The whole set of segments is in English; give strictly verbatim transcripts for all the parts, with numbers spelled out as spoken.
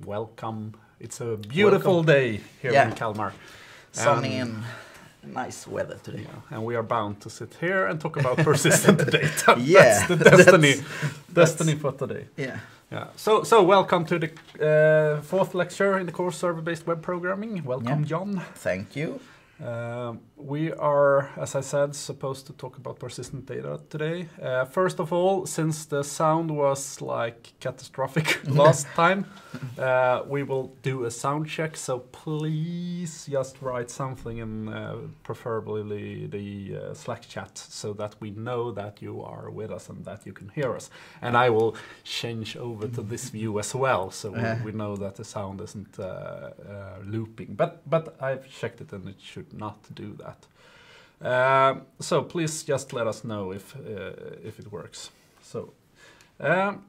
welcome. It's a beautiful welcome. day here yeah. in Kalmar. Sunny and nice weather today. Yeah, and we are bound to sit here and talk about persistent data. yeah, that's the destiny, that's, destiny that's, for today. Yeah. Yeah. So, so welcome to the uh, fourth lecture in the course Server-Based Web Programming. Welcome, yeah. John. Thank you. Uh, we are, as I said, supposed to talk about persistent data today. Uh, first of all, since the sound was like catastrophic last time, uh, we will do a sound check. So please just write something in uh, preferably the uh, Slack chat so that we know that you are with us and that you can hear us. And I will change over to this view as well, so we, uh. we know that the sound isn't uh, uh, looping. But but I've checked it and it should not do that. Uh, so please just let us know if uh, if it works. So, um,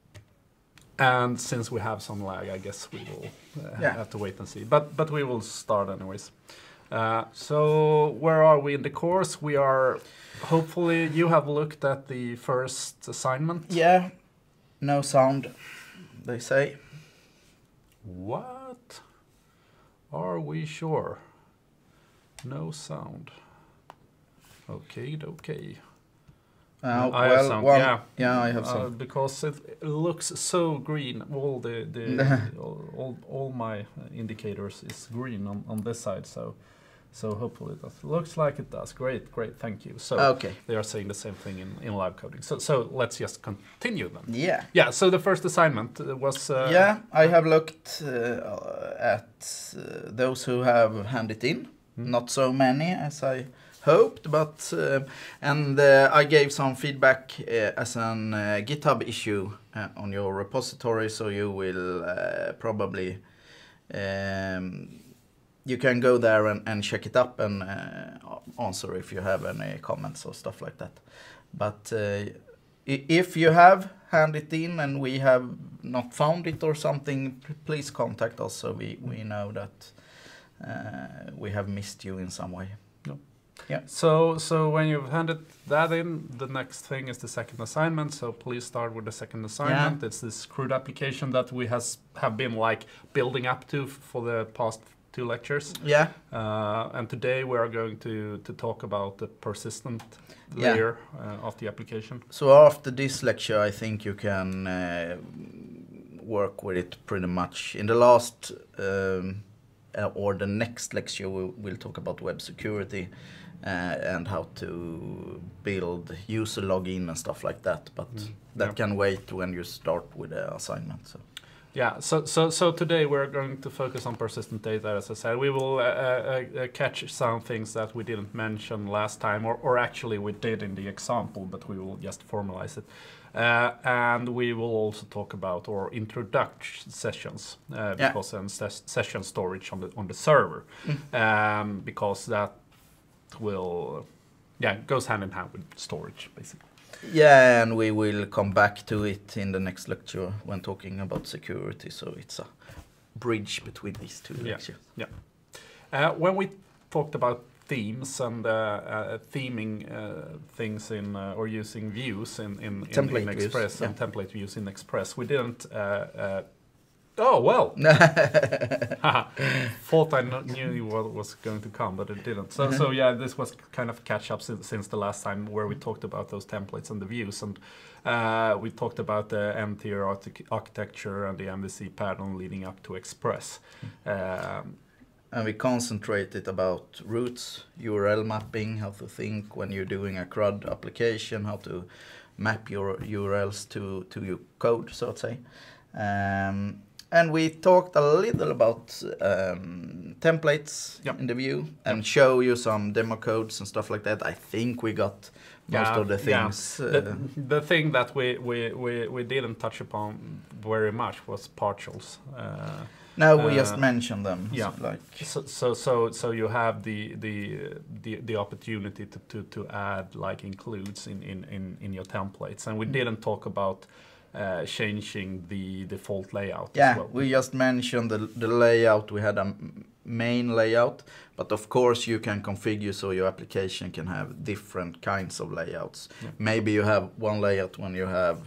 and since we have some lag, I guess we will uh, yeah. have to wait and see. But but we will start anyways. Uh, so where are we in the course? We are hopefully you have looked at the first assignment. Yeah, no sound, they say. What? Are we sure? No sound. Okay, okay. Uh, I well, have sound. one, yeah, yeah, I have uh, sound. Because it, it looks so green. All the, the all, all all my indicators is green on, on this side. So so hopefully it does. Looks like it does. Great, great. Thank you. So okay. They are saying the same thing in, in live coding. So so let's just continue then. Yeah. Yeah. So the first assignment was. Uh, yeah, I have looked uh, at uh, those who have handed in. Mm. Not so many as I hoped, but uh, and uh, I gave some feedback uh, as an uh, GitHub issue uh, on your repository, so you will uh, probably um, you can go there and, and check it up and uh, answer if you have any comments or stuff like that. But uh, if you have handed it in and we have not found it or something, please contact us so we, we know that uh, we have missed you in some way. No. Yeah. So so when you've handed that in, the next thing is the second assignment. So please start with the second assignment. Yeah. It's this CRUD application that we has have been like building up to for the past two lectures. Yeah. Uh, and today we are going to to talk about the persistent yeah. layer uh, of the application. So after this lecture, I think you can uh, work with it pretty much. In the last um, uh, or the next lecture, we'll, we'll talk about web security. Uh, and how to build user login and stuff like that, but mm. that yeah. can wait when you start with the assignment. So. Yeah, so so so today we're going to focus on persistent data. As I said, we will uh, uh, uh, catch some things that we didn't mention last time, or or actually we did in the example, but we will just formalize it. Uh, and we will also talk about our introduction sessions, uh, because yeah. and ses session storage on the on the server, mm. um, because that. will yeah goes hand in hand with storage basically. Yeah, and we will come back to it in the next lecture when talking about security, so it's a bridge between these two yeah. lectures. Yeah. Uh, when we talked about themes and uh, uh, theming uh, things in uh, or using views in in, in, in Express yeah. and template views in Express, we didn't uh, uh, oh, well. Thought I knew what was going to come, but it didn't. So, mm-hmm. so yeah, this was kind of catch up since, since the last time where we talked about those templates and the views. And uh, we talked about the M-tier architecture and the M V C pattern leading up to Express. Mm-hmm. um, and we concentrated about roots, U R L mapping, how to think when you're doing a CRUD application, how to map your U R Ls to, to your code, so to say. Um, And we talked a little about um, templates yep. in the view and yep. show you some demo codes and stuff like that. I think we got most yeah, of the things. Yeah. Uh, the, the thing that we, we, we, we didn't touch upon very much was partials. Uh, no, we uh, just mentioned them. Yeah. So, like so, so so so you have the the the, the opportunity to, to, to add like includes in, in, in, in your templates, and we mm. didn't talk about. Uh, changing the default layout yeah, as well. We just mentioned the, the layout. We had a main layout, but of course you can configure so your application can have different kinds of layouts. Yeah. Maybe you have one layout when you have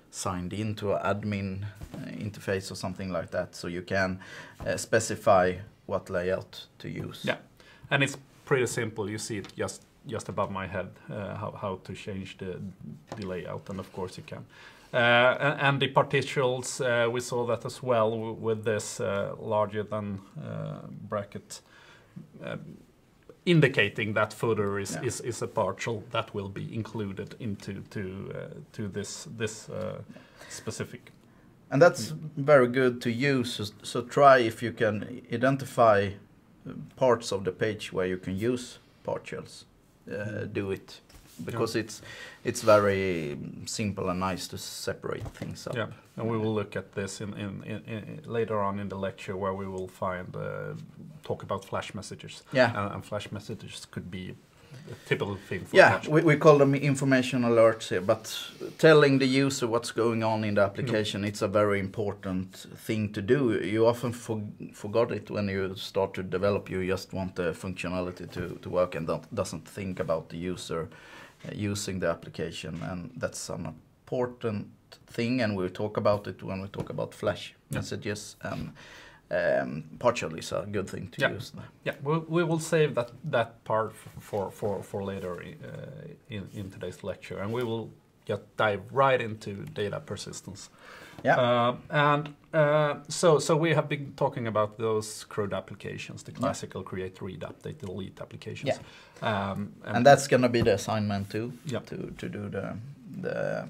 signed into an admin uh, interface or something like that, so you can uh, specify what layout to use. Yeah, and it's pretty simple. You see it just just above my head, uh, how, how to change the, the layout, and of course you can. Uh, and, and the partitions, uh, we saw that as well w with this uh, larger than uh, bracket, um, indicating that footer is, Yeah. is, is a partial that will be included into to uh, to this this uh, specific. And that's very good to use. So, so try if you can identify parts of the page where you can use partials. Uh, do it, because Yeah. it's it's very simple and nice to separate things up. Yeah, and we will look at this in, in, in, in later on in the lecture, where we will find uh, talk about flash messages. Yeah. Uh, and flash messages could be a typical thing for Yeah, flash. we, we call them information alerts here, but telling the user what's going on in the application, it's a very important thing to do. You often for, forgot it when you start to develop. You just want the functionality to, to work and don't, doesn't think about the user uh, using the application, and that's an important thing, and we'll talk about it when we talk about flash Yeah. messages. And Um, partial is a good thing to Yeah. use. Yeah, we, we will save that that part for for for later uh, in in today's lecture, and we will just dive right into data persistence. Yeah. Uh, and uh, so so we have been talking about those CRUD applications, the classical create, read, update, delete applications. Yeah. Um, and, And that's going to be the assignment too. Yeah. To to do the the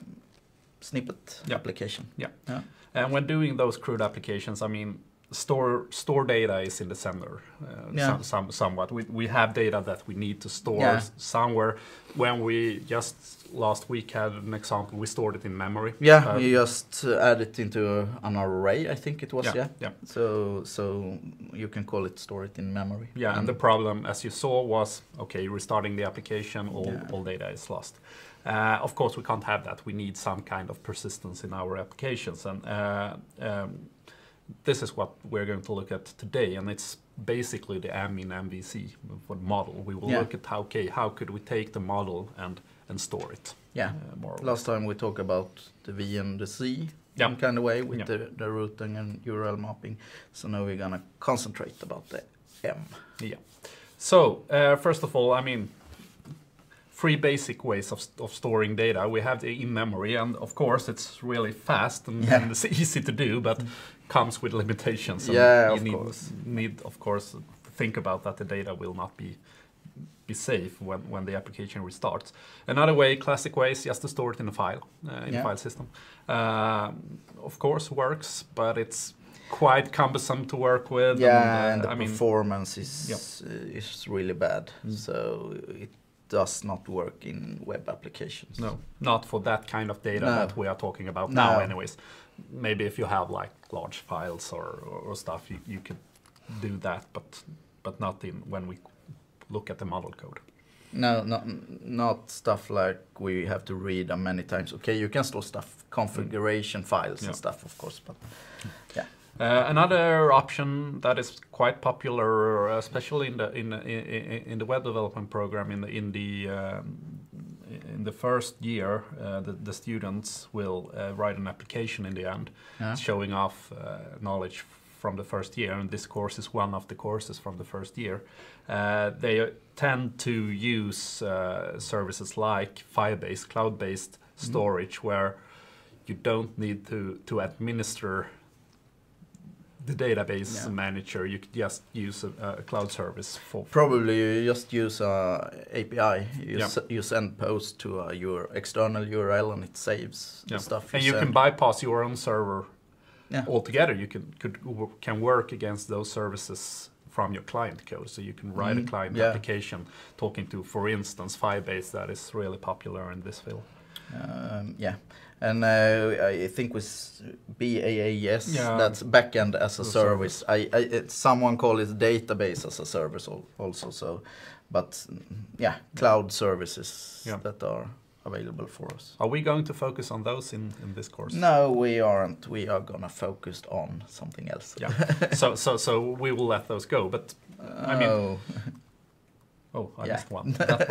snippet Yeah. application. Yeah. Yeah. And when doing those CRUD applications, I mean, store store data is in the center, uh, Yeah. some, some, somewhat. We, we have data that we need to store Yeah. s- somewhere. When we just last week had an example, we stored it in memory. Yeah, Uh, you just uh, add it into an array, I think it was, yeah, yeah. yeah. So so you can call it store it in memory. Yeah, and the problem, as you saw, was, okay, restarting the application, all, Yeah. all data is lost. Uh, of course, we can't have that. We need some kind of persistence in our applications. And uh, um, this is what we're going to look at today, and it's basically the Ammin M V C model. We will Yeah. look at how, okay, how could we take the model and, and store it. Yeah. Uh, more or Last time we talked about the V and the C Yeah. in kind of way with Yeah. the, the routing and U R L mapping. So now we're gonna concentrate about the M. Yeah. So, uh, first of all, I mean, three basic ways of, of storing data. We have the in-memory, and of course it's really fast and, Yeah. and it's easy to do, but comes with limitations. And Yeah, you of need, course. need, of course, to think about that the data will not be be safe when, when the application restarts. Another way, classic way, is just to store it in a file, uh, in Yeah. a file system. Um, of course works, but it's quite cumbersome to work with. Yeah, and, uh, and the I mean, performance is uh, is really bad. Mm. So it does not work in web applications. no, not for that kind of data No. that we are talking about No. now anyways. Maybe if you have like large files or, or, or stuff, you, you could do that, but but not in when we look at the model code. No, not not stuff like we have to read them many times. Okay, you can store stuff, configuration files Yeah. and stuff, of course, but yeah. Uh, another option that is quite popular, especially in the in in, in the web development program, in the in the um, in the first year, uh, the, the students will uh, write an application in the end, Yeah. showing off uh, knowledge from the first year. And this course is one of the courses from the first year. Uh, they tend to use uh, services like Firebase, cloud-based storage, where you don't need to to administer the database Yeah. manager. You could just use a, a cloud service for. Probably you just use a A P I. You, Yeah. s you send post to uh, your external U R L and it saves Yeah. the stuff. And you send. can bypass your own server Yeah. altogether. You can could w- can work against those services from your client code. So you can write Mm, a client yeah. application talking to, for instance, Firebase, that is really popular in this field. Um, yeah, and uh, I think with B A A S, Yeah. that's backend as a The service. I, I it, someone call it database as a service al- also. So, but mm, yeah, cloud services Yeah. that are available for us. Are we going to focus on those in, in this course? No, we aren't. We are gonna focus on something else. Yeah. so so so we will let those go. But I mean, Oh. Oh, I Yeah. missed one. That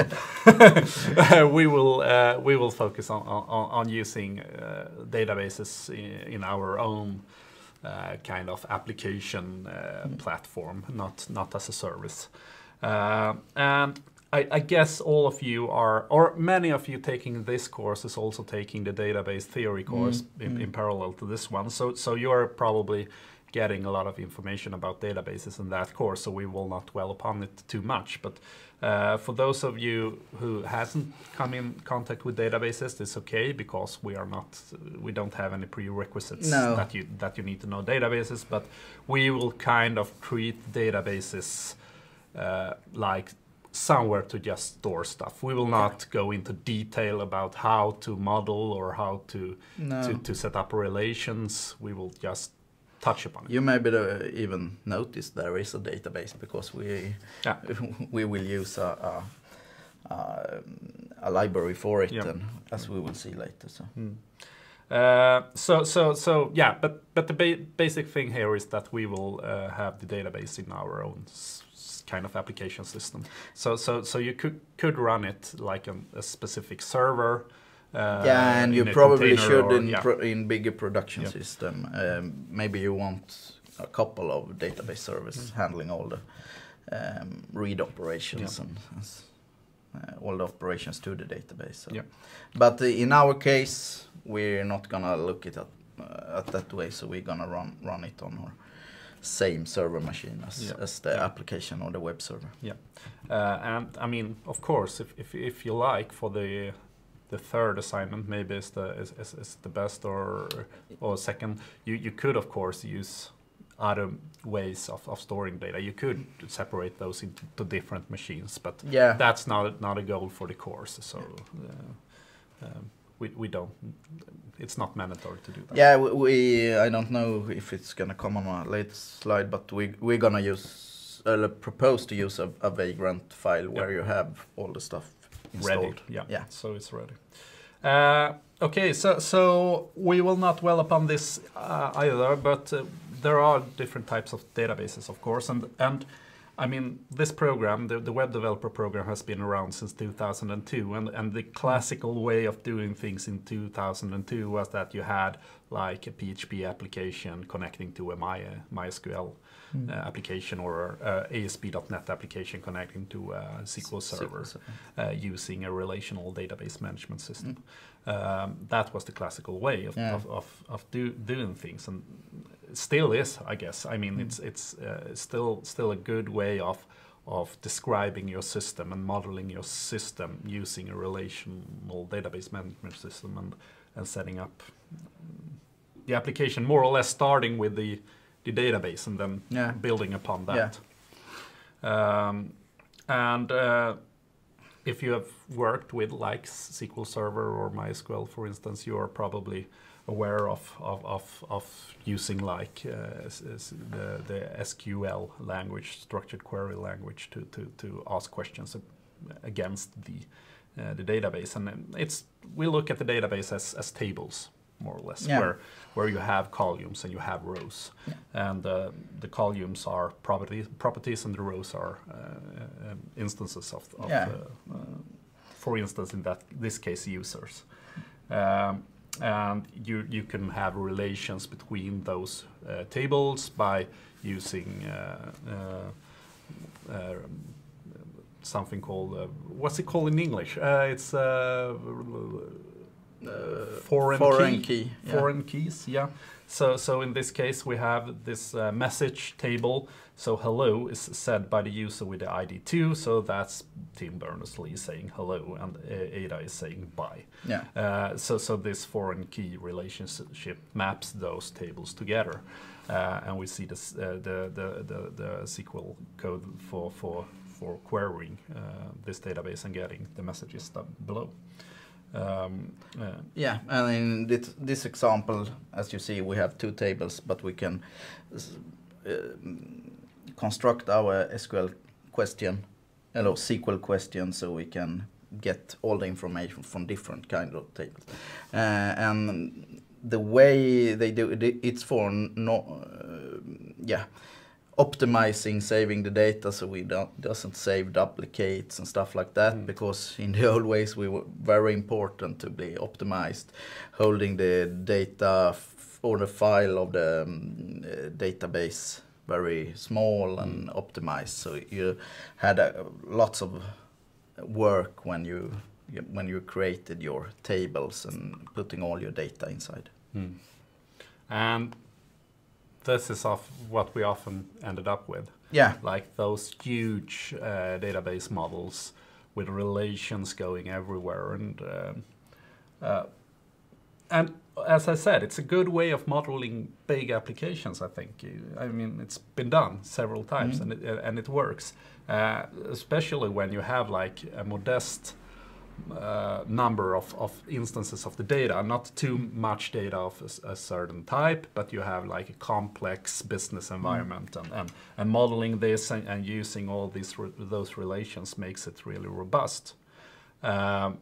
one. Uh, we will uh, we will focus on on, on using uh, databases in, in our own uh, kind of application uh, Mm. platform, not not as a service. Uh, and I, I guess all of you are, or many of you taking this course is also taking the database theory course Mm, in, mm. in parallel to this one. So so you're probably getting a lot of information about databases in that course, so we will not dwell upon it too much. But uh, for those of you who hasn't come in contact with databases, it's okay, because we are not, we don't have any prerequisites No. that you that you need to know databases. But we will kind of treat databases uh, like somewhere to just store stuff. We will not go into detail about how to model or how to No. to, to set up relations. We will just touch upon it. You maybe uh, even notice there is a database, because we Yeah. we will use a, a, a, a library for it, Yeah. and as we will see later. So Mm. Uh, so so so yeah, but but the ba basic thing here is that we will uh, have the database in our own s s kind of application system. So so so you could could run it like a, a specific server. Uh, yeah, and in you a probably container should or- in yeah. pro in bigger production Yeah. system. Um, maybe you want a couple of database servers Mm. handling all the um, read operations Yeah. and as, uh, all the operations to the database. So. Yeah. But uh, in our case, we're not gonna look it at uh, at that way. So we're gonna run run it on our same server machine as Yeah. as the Yeah. application or the web server. Yeah, uh, and I mean, of course, if if if you like, for the the third assignment, maybe is the is, is, is the best, or or second, you you could of course use other ways of, of storing data. You could separate those into different machines, but Yeah. that's not not a goal for the course. So uh, um, we we don't. It's not mandatory to do that. Yeah, we, we I don't know if it's gonna come on a later slide, but we we're gonna use uh, propose to use a, a Vagrant file where you have all the stuff installed. Ready. Yeah. Yeah. So it's ready. Uh, okay. So so we will not dwell upon this uh, either, but uh, there are different types of databases, of course, and and I mean, this program, the, the web developer program, has been around since two thousand two, and and the classical way of doing things in two thousand two was that you had like a P H P application connecting to a My, MySQL Mm. uh, application, or uh, A S P dot net application connecting to a S Q L server, uh, using a relational database management system. Mm. Um, that was the classical way of Yeah. of, of, of do, doing things, and still is, I guess. I mean, Mm. it's it's uh, still still a good way of of describing your system and modeling your system using a relational database management system, and and setting up the application more or less starting with the the database and then Yeah. building upon that. Yeah. Um, and uh, if you have worked with like S Q L Server or MySQL, for instance, you are probably aware of of, of, of using like uh, s s the, the S Q L language, structured query language, to, to, to ask questions against the uh, the database. And it's we look at the database as, as tables, more or less, Yeah. where where you have columns and you have rows, Yeah. and uh, the columns are properties, properties, and the rows are uh, um, instances of, of Yeah. uh, uh, for instance, in that this case, users. Um, and you you can have relations between those uh, tables by using uh, uh, uh, something called uh, what's it called in English? Uh, it's uh, Uh, foreign, foreign key, key, yeah. foreign keys. Yeah. So so in this case we have this uh, message table. So hello is said by the user with the I D two. So that's Tim Berners-Lee saying hello, and uh, Ada is saying bye. Yeah. Uh, so so this foreign key relationship maps those tables together, uh, and we see this uh, the, the the the S Q L code for for for querying uh, this database and getting the messages down below. Um, uh, Yeah, and in this, this example, as you see, we have two tables, but we can uh, construct our S Q L question, hello, S Q L question, so we can get all the information from different kind of tables. Uh, and the way they do it, it's for no, uh, yeah, optimizing, saving the data so we don't doesn't save duplicates and stuff like that. Mm. Because in the old ways we were very important to be optimized, holding the data f or the file of the um, uh, database very small and mm. optimized. So you had uh, lots of work when you when you created your tables and putting all your data inside. Mm. And this is of what we often ended up with. Yeah. Like those huge uh, database models with relations going everywhere. And um, uh, and as I said, it's a good way of modeling big applications, I think. I mean, it's been done several times, mm-hmm. and, it, and it works. Uh, especially when you have like a modest Uh, number of, of instances of the data, not too much data of a, a certain type, but you have like a complex business environment, mm. and, and, and modeling this and, and using all these re those relations makes it really robust. Um,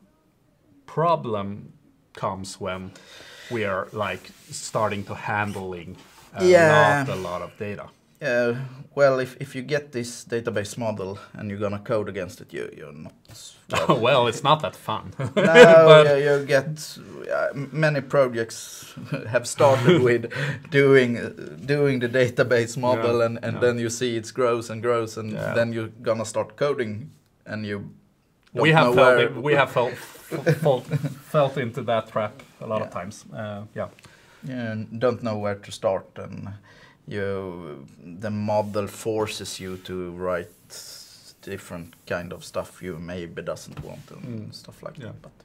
problem comes when we are like starting to handling a yeah. lot, a lot of data. Uh, well, if, if you get this database model and you're gonna code against it, you, you're not... Well, well, it's not that fun. No, you, you get... Uh, many projects have started with doing uh, doing the database model, yeah, and, and yeah. then you see it grows and grows, and yeah. then you're gonna start coding, and you don't we have know felt where... It, we have felt, felt, felt into that trap a lot yeah. of times. Uh, yeah. Yeah, and don't know where to start, and... You, the model forces you to write different kind of stuff you maybe doesn't want and mm. stuff like yeah. that. But,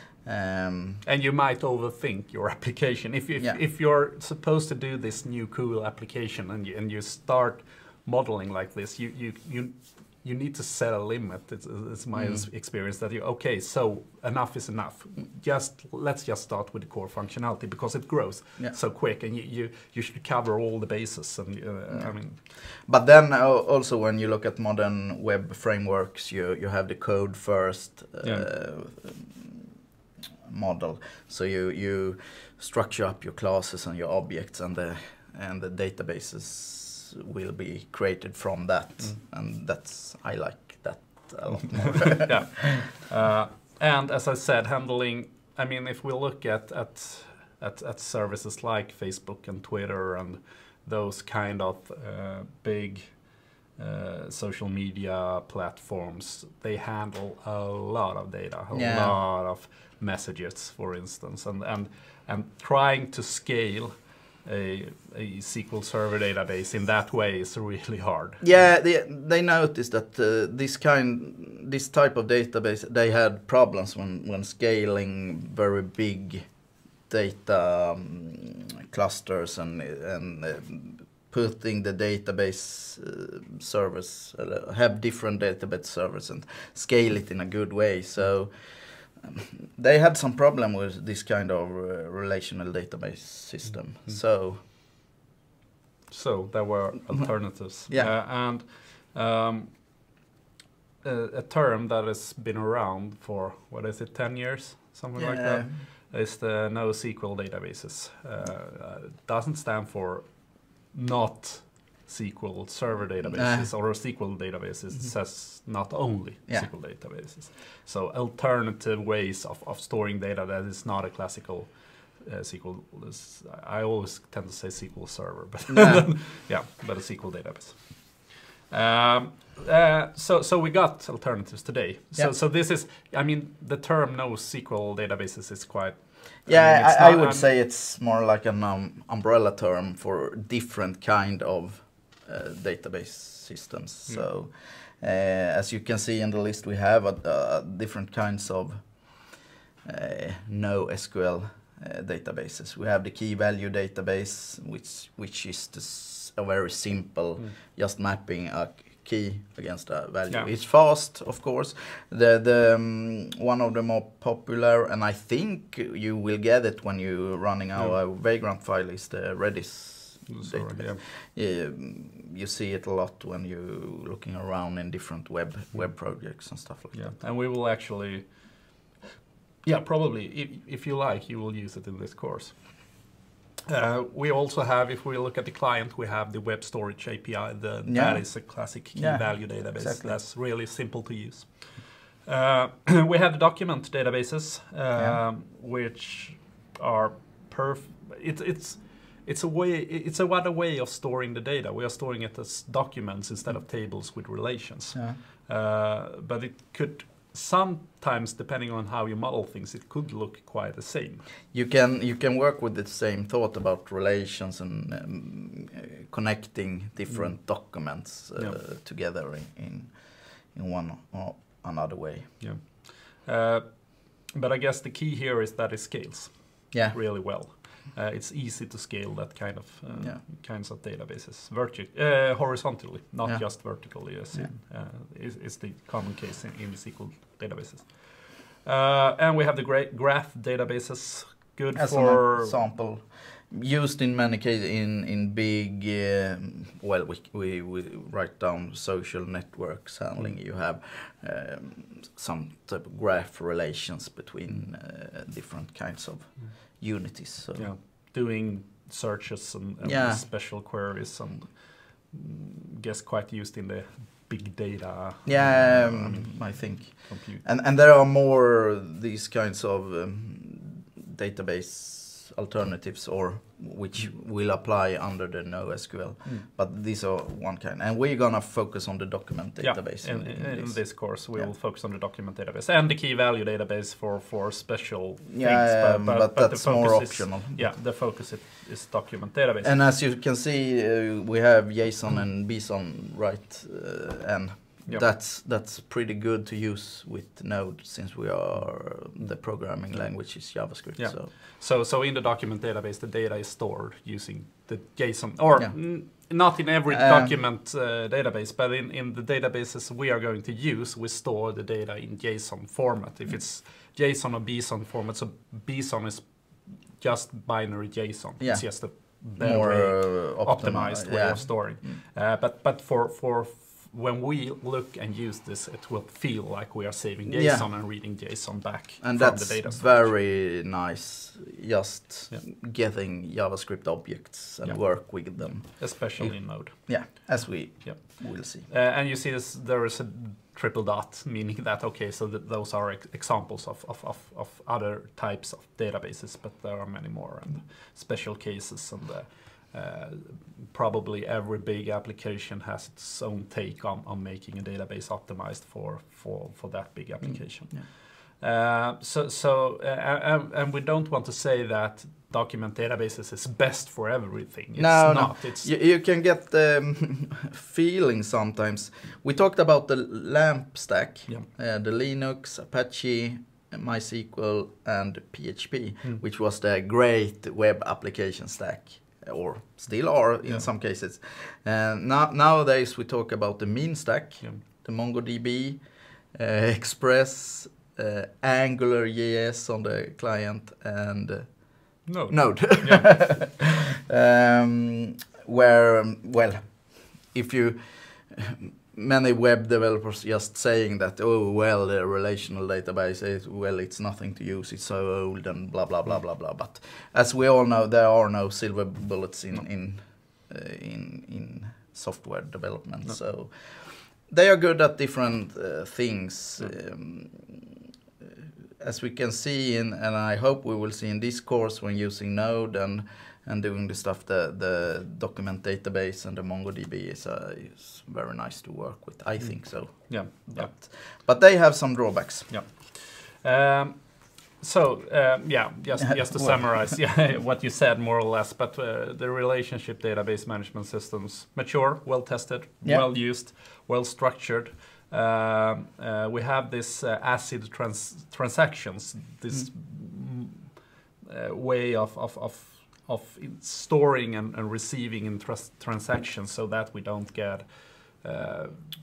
um, and you might overthink your application if you, if, yeah. if you're supposed to do this new cool application and you, and you start modeling like this. You you you you need to set a limit. It's, it's my mm. experience that you okay, so enough is enough. Just let's just start with the core functionality because it grows yeah. so quick, and you, you you should cover all the bases. And uh, yeah. I mean, but then uh, also when you look at modern web frameworks, you you have the code first uh, yeah. model. So you you structure up your classes and your objects, and the and the databases will be created from that, mm. and that's I like that a lot more. yeah, uh, and as I said, handling. I mean, if we look at at at, at services like Facebook and Twitter and those kind of uh, big uh, social media platforms, they handle a lot of data, a yeah. lot of messages, for instance, and and and trying to scale A, a S Q L Server database in that way is really hard. Yeah, they they noticed that uh, this kind, this type of database, they had problems when when scaling very big data um, clusters and and uh, putting the database uh, servers, uh, have different database servers and scale it in a good way. So. Um, they had some problem with this kind of uh, relational database system. Mm-hmm. So, so there were alternatives. yeah, uh, and um, a, a term that has been around for what is it, ten years, something yeah. like that, is the NoSQL databases. Uh, doesn't stand for not S Q L Server databases uh. or S Q L databases. Mm-hmm. It says not only yeah. S Q L databases. So alternative ways of, of storing data that is not a classical uh, S Q L. I always tend to say S Q L Server, but yeah, yeah but a S Q L database. Um, uh, so so we got alternatives today. So yeah. so this is, I mean, the term NoSQL databases is quite. Yeah, I, mean, I, I would say it's more like an um, umbrella term for different kind of Uh, database systems. Mm. So, uh, as you can see in the list, we have a, a different kinds of uh, NoSQL uh, databases. We have the key value database, which which is this, a very simple, mm. just mapping a key against a value. Yeah. It's fast, of course. The the um, one of the more popular, and I think you will get it when you're running our yeah. Vagrant file, is the Redis. Sorry, yeah. Yeah, you see it a lot when you're looking around in different web web projects and stuff like yeah. that. And we will actually, yeah, probably, if, if you like, you will use it in this course. Uh, we also have, if we look at the client, we have the web storage A P I. The, Yeah. That is a classic key Yeah, value database. exactly. That's really simple to use. Uh, we have the document databases, um, Yeah. which are perf. It, it's it's a way. It's a other way of storing the data. We are storing it as documents instead of tables with relations. Yeah. Uh, but it could sometimes, depending on how you model things, it could look quite the same. You can you can work with the same thought about relations and um, uh, connecting different Mm. documents uh, Yeah. together in, in in one or another way. Yeah. Uh, but I guess the key here is that it scales Yeah. really well. Uh, it's easy to scale that kind of uh, Yeah. kinds of databases verti- uh, horizontally, not Yeah. just vertically, as Yeah. in, uh, is, is the common case in, in the S Q L databases. Uh, and we have the gra- graph databases, good As for an example, used in many cases in in big. Um, well, we, we we write down social networks handling. You have um, some type of graph relations between uh, different kinds of unities. So. yeah, doing searches and, and Yeah. special queries, and mm, guess quite used in the big data. Yeah, uh, I um, mean, I think. compute. And and there are more these kinds of um, database alternatives, or which will apply under the NoSQL. Mm. But these are one kind, and we're gonna focus on the document Yeah, database. in, in, in this. this course, we Yeah. will focus on the document database and the key value database for, for special Yeah, things. um, but, the that's more focus is- optional. Yeah, the focus is, is document database. And as you can see, uh, we have JSON and BSON, right? Uh, and Yep. that's that's pretty good to use with Node, since we are the programming language is JavaScript. Yeah. So So, so in the document database, the data is stored using the JSON, or Yeah. n- not in every Um, document uh, database, but in, in the databases we are going to use, we store the data in JSON format. If Mm. it's JSON or BSON format, so BSON is just binary JSON. Yeah. It's just a better more way, uh, optimized way yeah. of storing. Mm. Uh, but but for for f- when we look and use this, it will feel like we are saving JSON Yeah. and reading JSON back And from that's the data storage. very nice, just Yeah. getting JavaScript objects and Yeah. work with them. Especially in Node. Yeah, as we Yep. will see. Uh, and you see this, there is a triple dot, meaning that, okay, so th- those are ex- examples of, of, of, of other types of databases, but there are many more and special cases, and uh, uh, probably every big application has its own take on, on making a database optimized for, for, for that big application. Yeah. Uh, so, so uh, and, and we don't want to say that document databases is best for everything. It's No, no. not. It's You, you can get the um, feeling sometimes. We talked about the LAMP stack, Yeah. uh, the Linux, Apache, MySQL, and P H P, Mm. which was the great web application stack, or still are in Yeah. some cases. And now, nowadays we talk about the mean stack, Yeah. the MongoDB, uh, Express, uh, AngularJS on the client, and uh, no. Node. Yeah. um, where, um, well, if you, many web developers just saying that, oh, well, the relational database is, well, it's nothing to use, it's so old and blah, blah, blah, blah, blah. But as we all know, there are no silver bullets in, in, uh, in, in software development. No. So they are good at different uh, things. Yeah. Um, as we can see, in, and I hope we will see in this course, when using Node and and doing the stuff, the the document database and the MongoDB is uh, is very nice to work with. I think so. Yeah. Yeah. But but they have some drawbacks. Um, so um, yeah, just just to Well. summarize, yeah, what you said more or less. But uh, the relationship database management systems, mature, well tested, Yeah. well used, well structured. Um, uh, we have this uh, ACID trans transactions, this mm. uh, way of of of, of in storing and, and receiving in trans transactions, so that we don't get uh,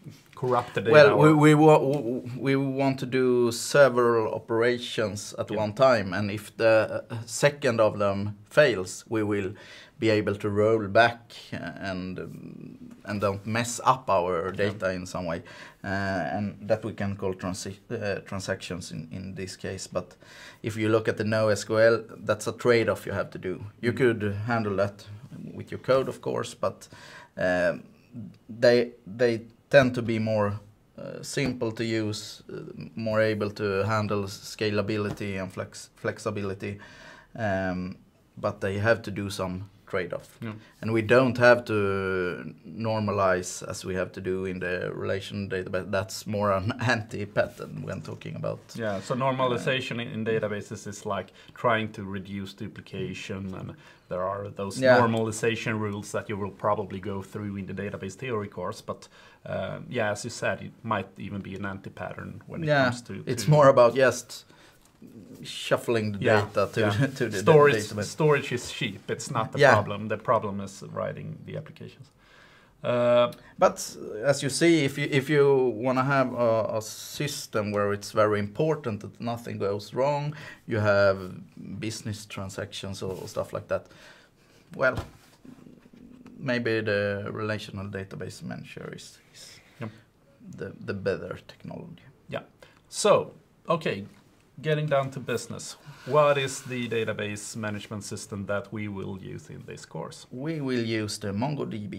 corrupt the data. Well, we or- we, wa- we want to do several operations at Yeah. one time, and if the uh, second of them fails, we will be able to roll back and um, and don't mess up our data in some way, uh, and that we can call transi- uh, transactions in, in this case. But if you look at the NoSQL, that's a trade-off you have to do. You Mm. could handle that with your code, of course, but um, they they tend to be more uh, simple to use, uh, more able to handle scalability and flex flexibility, um, but they have to do some trade-off. Yeah. And we don't have to normalize as we have to do in the relation database. That's more an anti-pattern when talking about. Yeah, so normalization in, in databases is like trying to reduce duplication, and there are those Yeah. normalization rules that you will probably go through in the database theory course. But um, yeah, as you said, it might even be an anti-pattern when it Yeah, comes to, it's to more about just shuffling the Yeah, data to, yeah. to the storage. database. Storage is cheap. It's not the Yeah. problem. The problem is writing the applications. Uh, But uh, as you see, if you if you want to have a, a system where it's very important that nothing goes wrong, you have business transactions or stuff like that. Well, maybe the relational database manager is, is Yep. the the better technology. So, okay, getting down to business. What is the database management system that we will use in this course? We will use the MongoDB.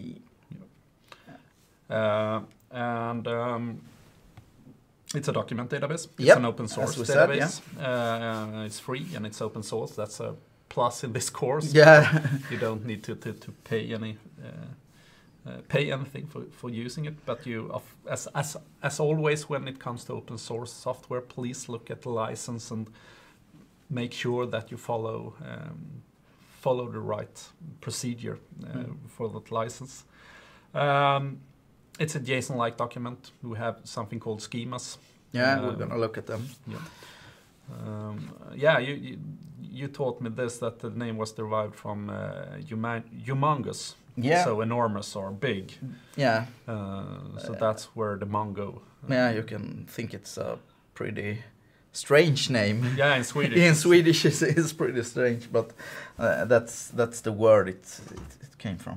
Uh, and um, it's a document database. It's Yep, an open as source we said, database. uh, it's free and it's open source. That's a plus in this course. Yeah. You don't need to, to, to pay any uh, uh, pay anything for, for using it. But you, of, as as as always, when it comes to open source software, please look at the license and make sure that you follow um, follow the right procedure uh, Mm. for that license. Um, it's a JSON-like document. We have something called schemas. Yeah, Um, we're gonna look at them. Yeah. Um, yeah, you, you you taught me this, that the name was derived from uh, human, humongous, Yeah. so enormous or big. Yeah. Uh, so Uh, that's where the Mongo. uh, Yeah, you can think it's a pretty strange name. Yeah, in Swedish. In Swedish, it's, it's pretty strange, but uh, that's that's the word it, it it came from.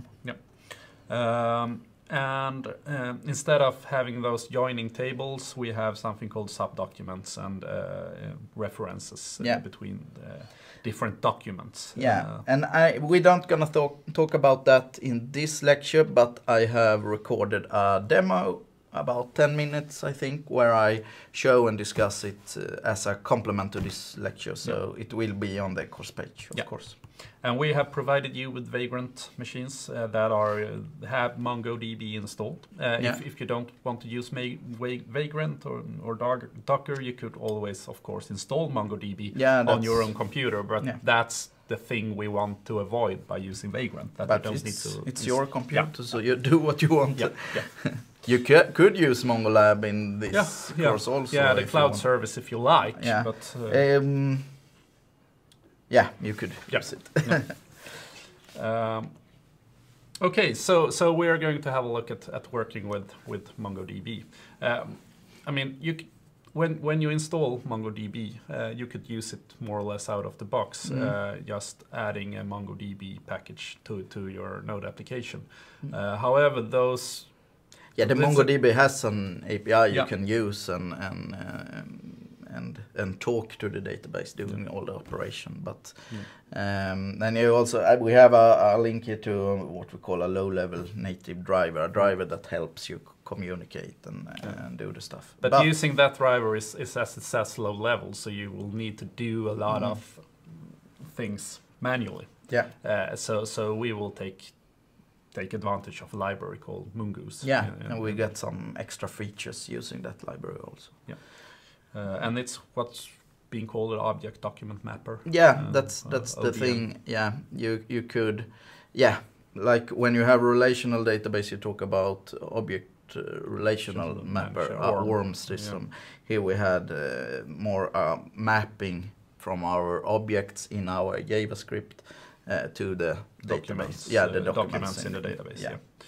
Um, and um, instead of having those joining tables, we have something called subdocuments and uh, uh, references uh, Yeah. between uh, different documents. Yeah, Uh, and I we don't gonna talk talk about that in this lecture, but I have recorded a demo about ten minutes, I think, where I show and discuss it uh, as a complement to this lecture. So Yeah. it will be on the course page, of Yeah. course. And we have provided you with Vagrant machines uh, that are uh, have MongoDB installed. Uh, Yeah. if, if you don't want to use Ma- Va- Vagrant or, or Doc- Docker, you could always, of course, install MongoDB Yeah, on that's- your own computer. But Yeah. that's the thing we want to avoid by using Vagrant. That But you don't it's, need to. it's ins- your computer, so you do what you want. Yeah, yeah, You could, could use Mongolab in this yeah, yeah. course also. Yeah, the if you cloud want. service if you like. Yeah. But uh, Um, yeah, you could Yeah. use it. Um, okay, so so we are going to have a look at, at working with with MongoDB. Um, I mean, you c- when when you install MongoDB, uh, you could use it more or less out of the box, Mm. uh, just adding a MongoDB package to to your Node application. Mm. Uh, however, those Yeah, the This- MongoDB has an A P I you Yeah. can use and and um, and and talk to the database doing all the operation. But um, then you also uh, we have a, a link here to what we call a low-level native driver, a driver that helps you c- communicate and, Yeah. and do the stuff. But, using that driver is, is, as it says, low level, so you will need to do a lot Mhm. of things manually. yeah, Uh, so so we will take take advantage of a library called Mongoose. yeah, Uh, and we get some extra features using that library also. uh, and it's what's being called an object document mapper. Yeah, Um, that's uh, that's O the D M. thing. Yeah, you you could, yeah, like when you have a relational database, you talk about object uh, relational Relational mapper, manager, a worm. worm system. Here we had uh, more uh, mapping from our objects in our JavaScript uh, to the Documents, database. Yeah, the uh, documents, documents in the database. Yeah. Yeah.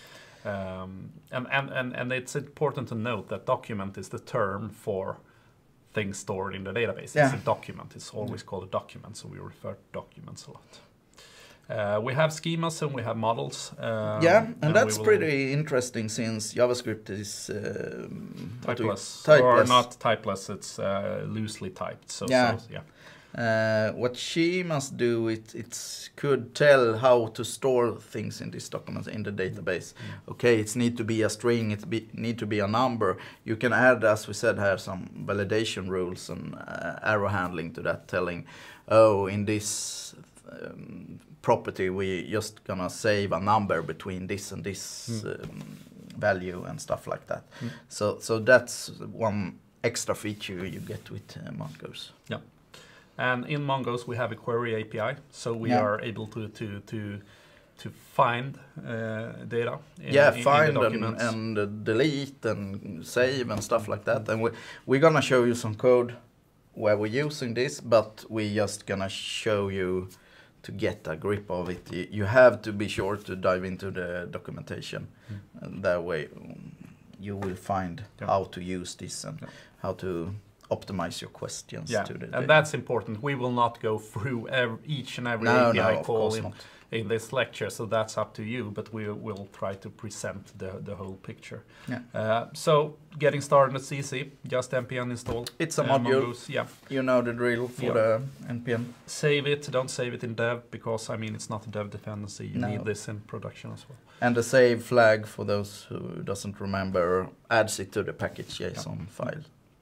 Um, and, and, and, and it's important to note that document is the term for things stored in the database. Yeah. It's a document. It's always called a document, so we refer to documents a lot. Uh, we have schemas and we have models. Um, yeah, and, and that's will, pretty interesting since JavaScript is um, typeless, typeless, or not typeless. It's uh, loosely typed. So yeah. So, yeah. Uh, what she must do, it it could tell how to store things in these documents in the database. Mm. Okay, it need to be a string, it be, need to be a number. You can add, as we said, have some validation rules and uh, arrow handling to that, telling, oh, in this um, property we just gonna save a number between this and this mm. um, value and stuff like that. Mm. So so that's one extra feature you get with uh, Mongoose. Yeah. And in Mongoose we have a query A P I, so we yeah. are able to to to to find uh, data. In, yeah, in, find in the documents. and, and uh, delete and save and stuff like that. And we we're gonna show you some code where we're using this, but we're just gonna show you to get a grip of it. You, you have to be sure to dive into the documentation, mm. and that way um, you will find yeah. how to use this and yeah. how to optimize your questions yeah, to the and data. That's important. We will not go through every, each and every no, A P I no, call in, not. in this lecture, so that's up to you, but we will try to present the, the whole picture. Yeah. Uh, so, getting started, it's easy. Just npm install. It's a uh, module. Mongoose, yeah. You know the drill for yeah. the npm. Save it, don't save it in dev, because, I mean, it's not a dev dependency. You no. need this in production as well. And the save flag, for those who doesn't remember, adds it to the package JSON yeah. file.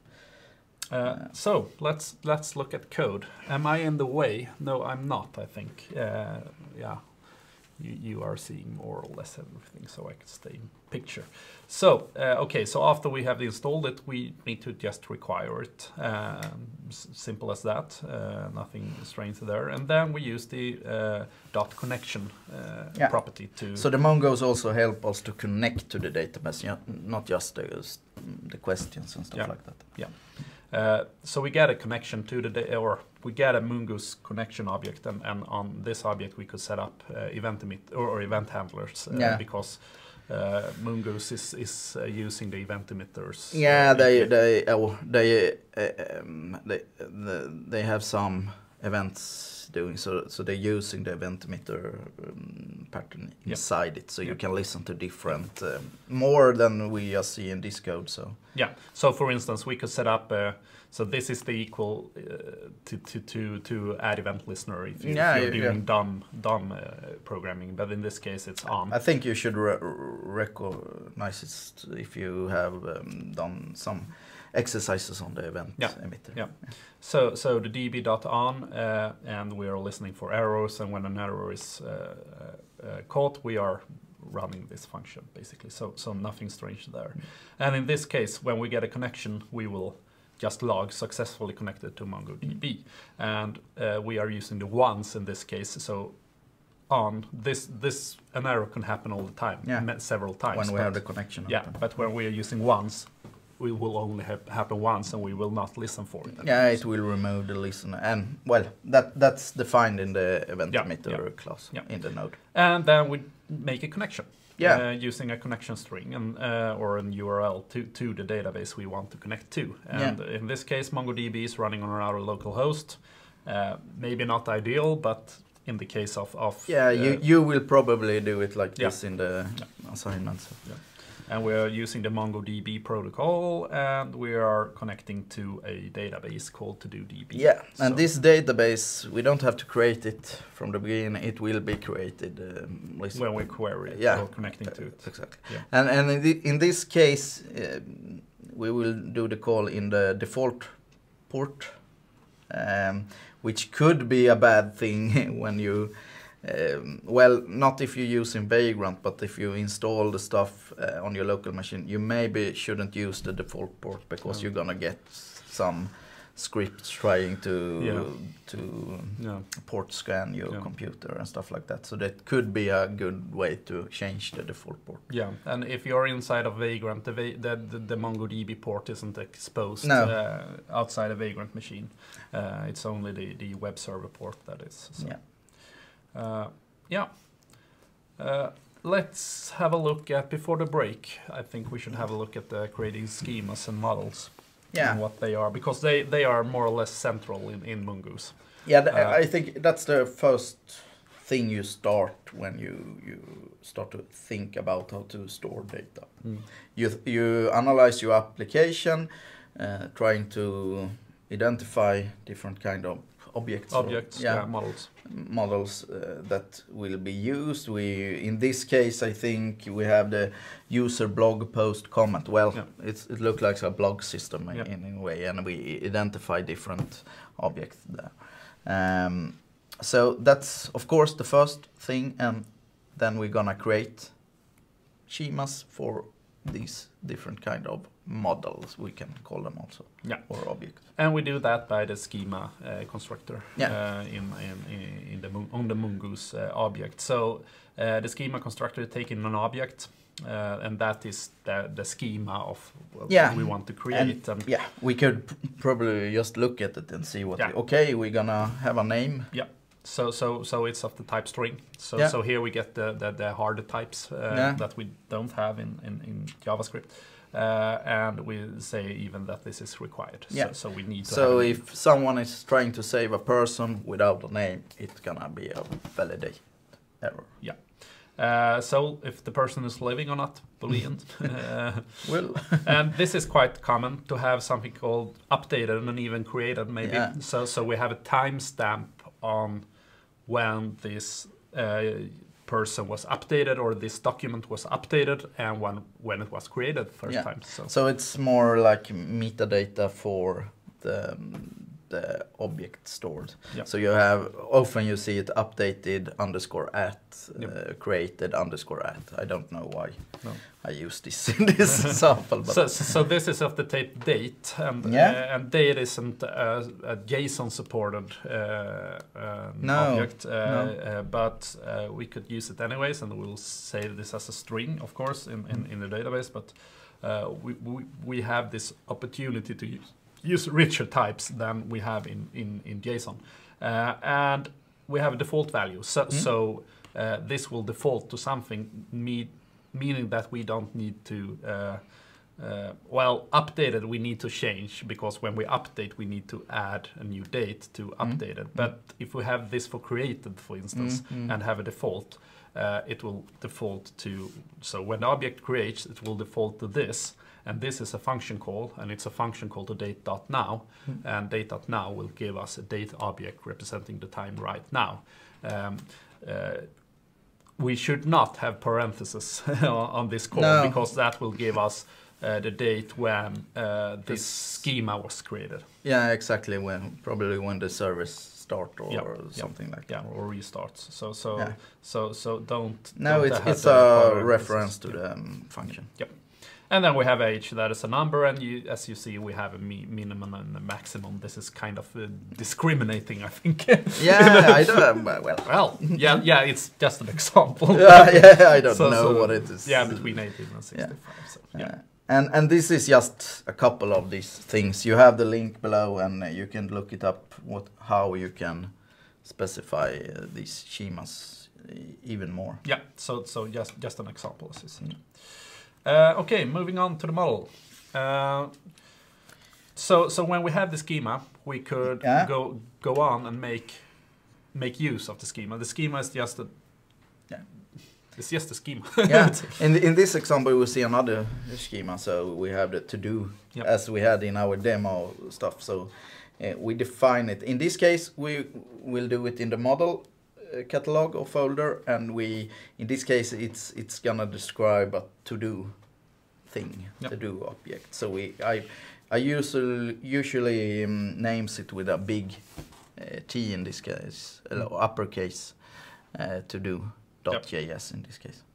Uh, so let's let's look at code. Am I in the way? No, I'm not. I think. Uh, yeah, you you are seeing more or less everything, so I can stay in picture. So uh, okay, so after we have installed it, we need to just require it. Um, s simple as that. Uh, nothing strange there. And then we use the uh, dot connection uh, yeah. property to. So the Mongoose also help us to connect to the database, yeah? Not just the the questions and stuff yeah. like that. Yeah. Uh, so we get a connection to the, or we get a Mongoose connection object, and, and on this object we could set up uh, event emit or, or event handlers uh, yeah. because uh, Mongoose is is uh, using the event emitters. Yeah, uh, they they oh, they uh, um, they the, they have some events doing so. So they're using the event emitter um, pattern inside yep. it, so yep. you can listen to different um, more than we just see in this code. So yeah. So for instance, we could set up. Uh, so this is the equal uh, to to to to add event listener if, you, yeah, if you're yeah. doing dumb dumb uh, programming. But in this case, it's on. I think you should re recognize it if you have um, done some exercises on the event yeah. emitter. Yeah. yeah. So so the db.on uh, and we are listening for errors, and when an error is uh, uh, caught, we are running this function basically. So so nothing strange there. Mm. And in this case, when we get a connection, we will just log successfully connected to MongoDB, mm. and uh, we are using the once in this case. So on this this an error can happen all the time, yeah. several times. When we have the connection. Yeah, open. but when we are using once, we will only ha happen once, and we will not listen for it. Yeah, it will remove the listener, and well, that that's defined in the event yeah, emitter yeah. class yeah. in the node. And then we make a connection. Yeah. Uh, using a connection string and uh, or an U R L to to the database we want to connect to. And yeah. in this case, MongoDB is running on our local host. Uh, maybe not ideal, but in the case of of yeah, uh, you you will probably do it like yeah. this in the yeah. assignments. Yeah. And we are using the MongoDB protocol, and we are connecting to a database called TodoDB. Yeah, so and this database, we don't have to create it from the beginning. It will be created um, when we query it yeah. or connecting to it. Exactly. Yeah. And and in, the, in this case, uh, we will do the call in the default port, um, which could be a bad thing when you. Um, well, not if you're using Vagrant, but if you install the stuff uh, on your local machine, you maybe shouldn't use the default port because no. you're gonna get some scripts trying to yeah. to yeah. port scan your yeah. computer and stuff like that. So that could be a good way to change the default port. Yeah, and if you're inside of Vagrant, the Va the, the, the MongoDB port isn't exposed no. uh, outside a Vagrant machine. Uh, it's only the the web server port that is. So. Yeah. Uh, yeah. Uh, let's have a look at, before the break, I think we should have a look at the creating schemas and models. Yeah. And what they are, because they, they are more or less central in, in Mongoose. Yeah, th- Uh, I think that's the first thing you start when you, you start to think about how to store data. Mm. You, th- you analyze your application, uh, trying to identify different kind of objects. or- Objects, yeah, models. models uh, that will be used. We, in this case, I think we have the user blog post comment. Well, Yeah. it's, it looks like a blog system in, Yeah. in a way, and we identify different objects there. Um, so that's of course the first thing, and then we're gonna create schemas for these different kind of models, we can call them also, Yeah. or objects. And we do that by the schema uh, constructor Yeah. uh, in, in, in the mon- on the Mongoose uh, object. So uh, the schema constructor is taking an object, uh, and that is the, the schema of what Yeah. we want to create. And, And yeah, we could p- probably just look at it and see what. Yeah. We, okay, we're gonna have a name. yeah, so so so it's of the type string. So Yeah. so here we get the the, the hard types uh, Yeah. that we don't have in in, in JavaScript. Uh, and we say even that this is required. Yeah. So, so we need to So have a- if someone is trying to save a person without a name, it's gonna be a validate error. yeah. Uh, so if the person is living or not, boolean. uh, Well, and this is quite common to have something called updated and even created maybe. Yeah. So so we have a timestamp on when this uh, person was updated or this document was updated and when when it was created first Yeah. time. So, so it's more like metadata for the um, the object stored. Yeah. So you have often you see it updated underscore at, uh, Yep. created underscore at. I don't know why No. I use this in this example, but so, so this is of the tape date, and Yeah. uh, and date isn't uh, a JSON supported uh, um, No, object, uh, no. uh, but uh, we could use it anyways, and we'll save this as a string, of course, in, in, in the database. But uh, we, we we have this opportunity to use, use richer types than we have in in, in JSON, uh, and we have a default value. So Mm. so uh, this will default to something me. Meaning that we don't need to, uh, uh, well, updated we need to change, because when we update we need to add a new date to updated. But if we have this for created, for instance, Mm, mm. and have a default, uh, it will default to, so when the object creates, it will default to this, and this is a function call, and it's a function call to date.now, Mm. and date.now will give us a date object representing the time right now. Um, uh, We should not have parentheses on on this call, No. because that will give us uh, the date when uh, this This- schema was created. yeah, exactly when probably when the service start or Yeah, yeah, something like Yeah, that. or restarts. So so Yeah. so so don't. No, don't it's have it's the a parentheses. reference to Yeah. the um, function. And then we have age, that is a number, and you, as you see, we have a mi minimum and a maximum. This is kind of uh, discriminating, I think. Yeah, I don't. Well, Well, yeah, yeah, it's just an example. yeah, yeah, I don't So- know so, what it is. Yeah, between eighteen and sixty-five. So, yeah. Yeah. And and this is just a couple of these things. You have the link below, and uh, you can look it up. What how you can specify uh, these schemas uh, even more. Yeah, so so just just an example, as you said. Uh, okay, moving on to the model. Uh, so so when we have the schema, we could Yeah. go go on and make make use of the schema. The schema is just a Yeah. It's just a schema. Yeah. In in this example, we see another schema. So we have the to do Yep. as we had in our demo stuff. So uh, we define it. In this case, we will do it in the model uh, catalog or folder, and we in this case it's it's gonna describe a to do thing, Yep. to do object. So we I I usually usually um, names it with a big uh, T in this case, uh, uppercase uh, to do dot .js in this case.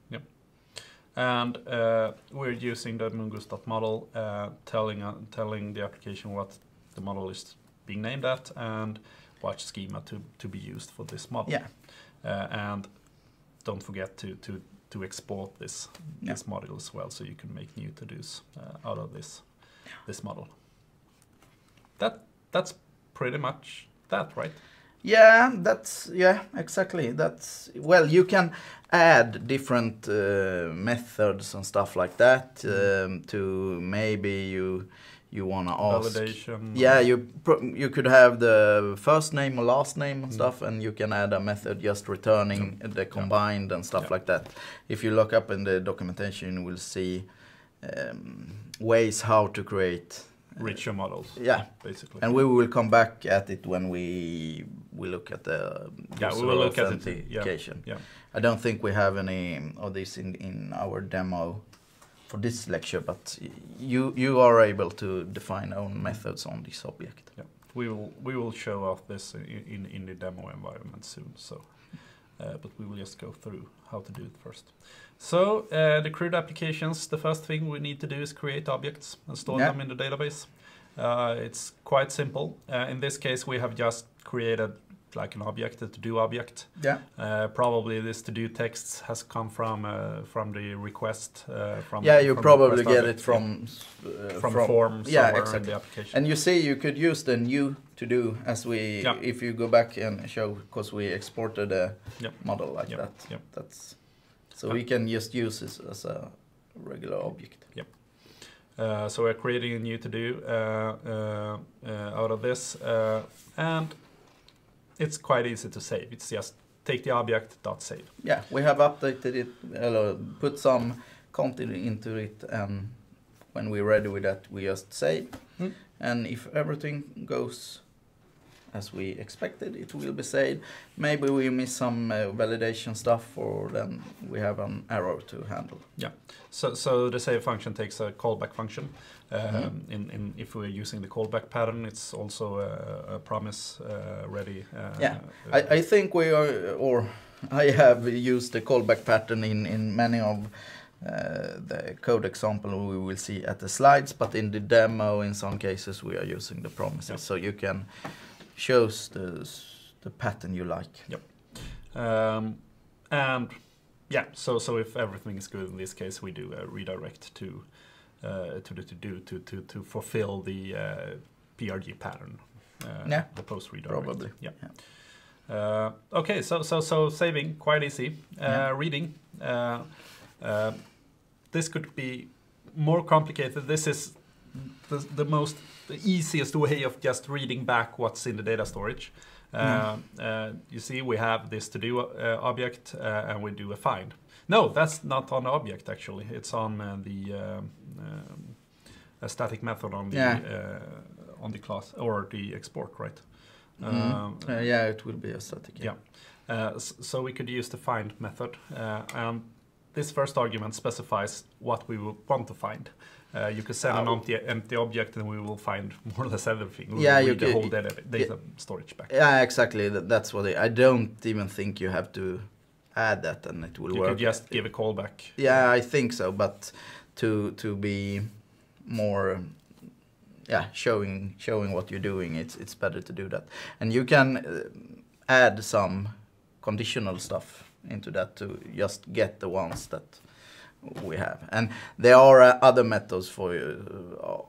And uh, we're using the mongoose.model, uh, telling uh, telling the application what the model is being named at and what schema to, to be used for this model. Yeah. Uh, and don't forget to, to, to export this Yeah. this model as well, so you can make new to-dos uh, out of this this model. That that's pretty much that, right? Yeah, that's yeah, exactly. That's well, you can add different uh, methods and stuff like that um, to maybe you you wanna ask. Validation. Yeah, or- you pro- you could have the first name or last name and stuff, and you can add a method just returning the combined and stuff Yeah. like that. If you look up in the documentation, you will see um, ways how to create. uh, richer models, Yeah, basically. and we will come back at it when we we look at the Yeah, we user will look at it, authentication. yeah. I don't think we have any of this in, in our demo for this lecture, but y- you you are able to define own methods on this object. Yeah, we will we will show off this in in, in the demo environment soon. So, uh, but we will just go through how to do it first. So uh, the CRUD applications. The first thing we need to do is create objects and store Yeah. them in the database. Uh, it's quite simple. Uh, in this case, we have just created like an object, a to-do object. Yeah, Uh, probably this to-do text has come from uh, from the request. Uh, from yeah, you from the probably request get object, it from uh, from, form yeah, somewhere in exactly. the application. And you see, you could use the new to do as we Yeah. if you go back and show because we exported a Yep. model like Yep. that. Yep. That's so Yeah. we can just use this as a regular object. Uh, so we're creating a new to-do uh, uh, uh, out of this, uh, and it's quite easy to save. It's just take the object, dot save. Yeah, we have updated it, uh, put some content into it, and when we're ready with that, we just save. Mm. And if everything goes as we expected, it will be saved. Maybe we miss some uh, validation stuff, or then we have an error to handle. So, so the save function takes a callback function. Um, Mhm. in, in if we're using the callback pattern, it's also a, a promise uh, ready. Uh, Yeah, uh, I, I think we are, or I have used the callback pattern in, in many of uh, the code example we will see at the slides, but in the demo, in some cases, we are using the promises. Yeah. So you can choose the, the pattern you like. Um, and yeah, so so if everything is good in this case, we do a redirect to uh, to the to do to to to fulfill the uh, P R G pattern. Uh, Yeah, the post redirect. probably. Yeah. Uh, okay, so so so saving quite easy. Uh, Yeah. Reading. Uh, uh, this could be more complicated. This is the, the most the easiest way of just reading back what's in the data storage. Uh, Mm. uh, you see, we have this to-do uh, object, uh, and we do a find. No, that's not on the object actually. It's on uh, the um, um, a static method on the Yeah. uh, on the class or the export, right? Mhm. Um, Uh, yeah, it will be a static. yeah. Uh, s- so we could use the find method, uh, and this first argument specifies what we will want to find. Uh, you could send an Oh. empty, empty object, and we will find more or less everything. We Yeah, will you read the could- whole data, data storage back. Yeah, exactly. That, that's what I, I don't even think you have to add that, and it will You work. could just give a callback. Yeah, I think so, but to to be more, yeah, showing showing what you're doing, it's it's better to do that. And you can uh, add some conditional stuff into that to just get the ones that we have. And there are uh, other methods for uh,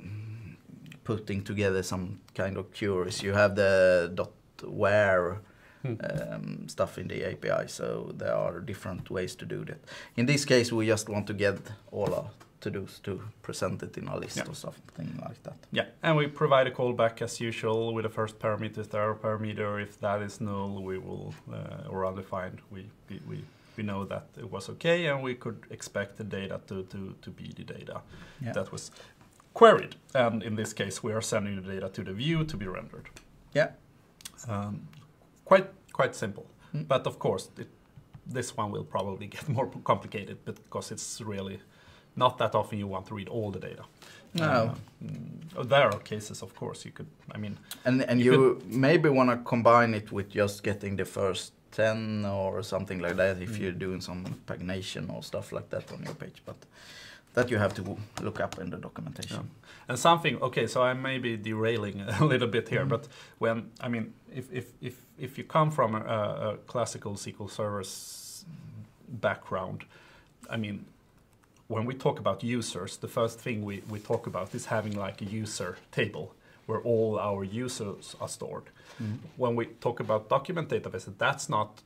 putting together some kind of queries. You have the dot where Hmm. um, stuff in the A P I, so there are different ways to do that. In this case, we just want to get all our to-dos to present it in a list Yeah. or something like that. Yeah, and we provide a callback as usual with the first parameter, the error parameter. If that is null, we will, uh, or undefined, we, we, we, we know that it was okay, and we could expect the data to, to, to be the data Yeah. that was queried. And in this case, we are sending the data to the view to be rendered. Yeah. Um, quite quite simple, Mm. but of course, it, this one will probably get more complicated because it's really not that often you want to read all the data. No. Uh, mm, there are cases, of course, you could. I mean, And and You you, maybe want to combine it with just getting the first ten or something like that if Mm. you're doing some pagination or stuff like that on your page, but that you have to look up in the documentation. Yeah. And something, okay, so I may be derailing a little bit here, Mhm. but when, I mean, if, if, if, if you come from a, a classical S Q L Server s- background, I mean, when we talk about users, the first thing we, we talk about is having like a user table where all our users are stored. Mm. When we talk about document databases, that's not,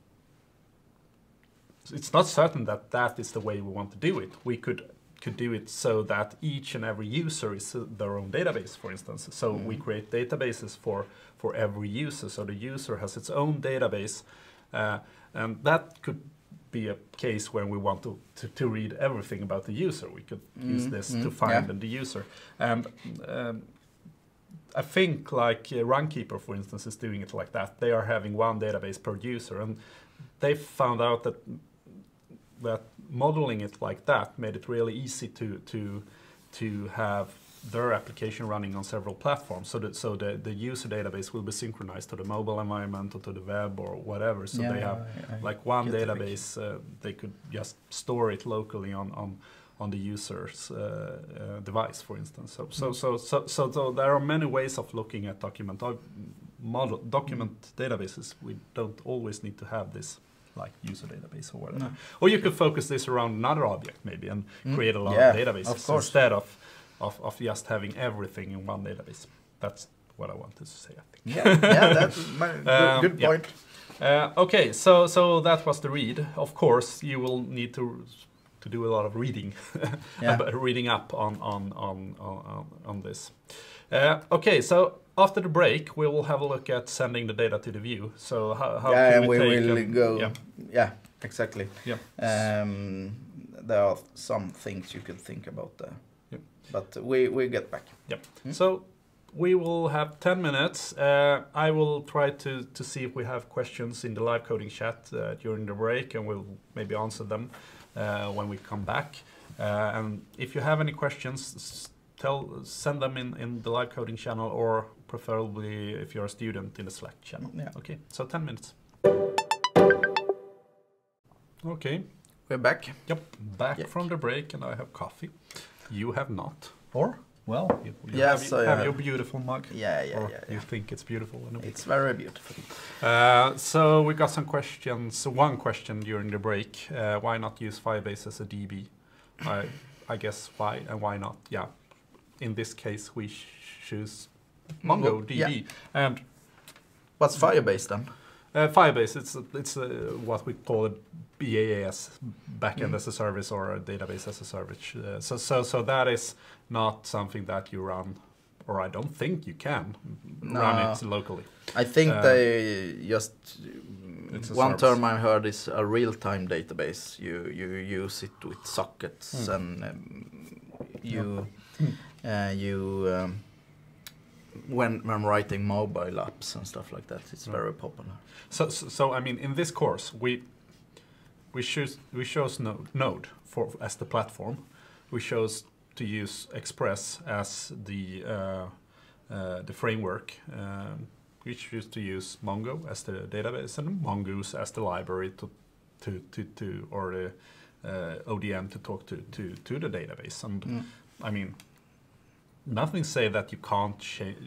it's not certain that that is the way we want to do it. We could could do it so that each and every user is uh, their own database, for instance. So mm. we create databases for, for every user. So the user has its own database. Uh, and that could be a case where we want to, to, to read everything about the user. We could mm. use this mm. to find yeah. the user. And um, I think like uh, Runkeeper, for instance, is doing it like that. They are having one database per user. And they found out that that modeling it like that made it really easy to to to have their application running on several platforms, so that so the, the user database will be synchronized to the mobile environment or to the web or whatever. So yeah, they have I, I like one database. Uh, they could just store it locally on on on the user's uh, uh, device, for instance. So so, mm. so so so so there are many ways of looking at document uh, model document mm. databases. We don't always need to have this like user database or whatever. No. Or you could focus this around another object maybe and mm. create a lot yeah, of databases of instead of, of of just having everything in one database. That's what I wanted to say, I think. Yeah, yeah that's my um, good point. Yeah. Uh, okay, so so that was the read. Of course, you will need to to do a lot of reading, yeah. reading up on on on on, on this. Uh, okay, so after the break, we will have a look at sending the data to the view. So how, how yeah, can and we, we take will um, go. Yeah. yeah, exactly. Yeah. Um, there are some things you could think about there, yeah. but we we get back. Yeah. Hmm? So we will have ten minutes. Uh, I will try to to see if we have questions in the live coding chat uh, during the break, and we'll maybe answer them uh, when we come back. Uh, and if you have any questions, Tell, send them in, in the live coding channel, or preferably if you're a student in the Slack channel. Yeah. Okay, so ten minutes. Okay. We're back. Yep, back yeah. from the break, and I have coffee. You have not. Or, well, you, you yes, have, you, I have have. your beautiful mug. Yeah, yeah, or yeah. You yeah. think it's beautiful? Anyway. It's very beautiful. Uh, so we got some questions. One question during the break. Uh, why not use Firebase as a D B? I, I guess why and why not? Yeah. In this case, we sh choose MongoDB. Yeah. And what's Firebase then? Uh, Firebase, it's it's uh, what we call a B A S, backend mm. as a service, or a database as a service. Uh, so so so that is not something that you run, or I don't think you can no. run it locally. I think uh, they just it's one term I heard is a real-time database. You you use it with sockets mm. and um, you. Yep. Uh, you um, when when writing mobile apps and stuff like that, it's right. very popular. So, so so I mean, in this course, we we choose we chose Node, Node for as the platform. We chose to use Express as the uh, uh, the framework. Um, we choose to use Mongo as the database and Mongoose as the library to to to, to or the uh, O D M to talk to to to the database. And mm. I mean. Nothing say that you can't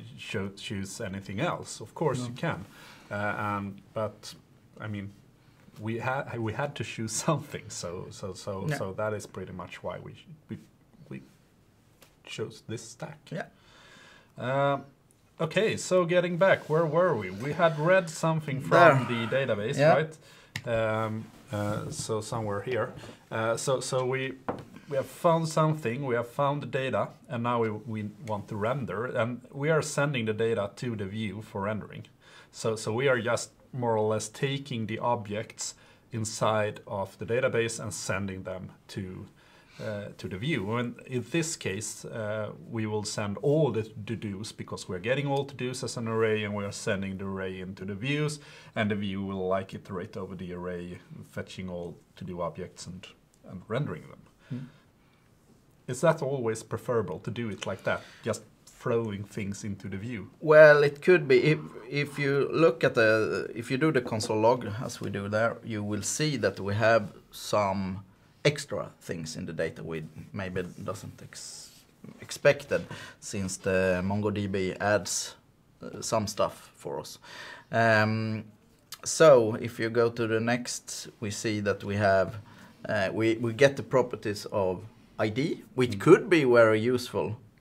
choose anything else. Of course no. you can, uh, um, but I mean, we had we had to choose something. So so so yeah. so that is pretty much why we we we chose this stack. Yeah. Uh, okay, so getting back, where were we? We had read something from there. the database, yeah. right? Um, uh, so somewhere here. Uh, so so we. We have found something, we have found the data, and now we, we want to render, and we are sending the data to the view for rendering. So, so we are just more or less taking the objects inside of the database and sending them to uh, to the view. And in this case, uh, we will send all the to-dos, because we're getting all to-dos as an array, and we are sending the array into the views, and the view will like iterate over the array, fetching all to-do objects and, and rendering them. Hmm. Is that always preferable to do it like that, just throwing things into the view? Well, it could be. If if you look at the, if you do the console log as we do there, you will see that we have some extra things in the data we maybe doesn't ex expected, since the MongoDB adds uh, some stuff for us. Um, so if you go to the next, we see that we have uh, we we get the properties of I D, which mm. could be very useful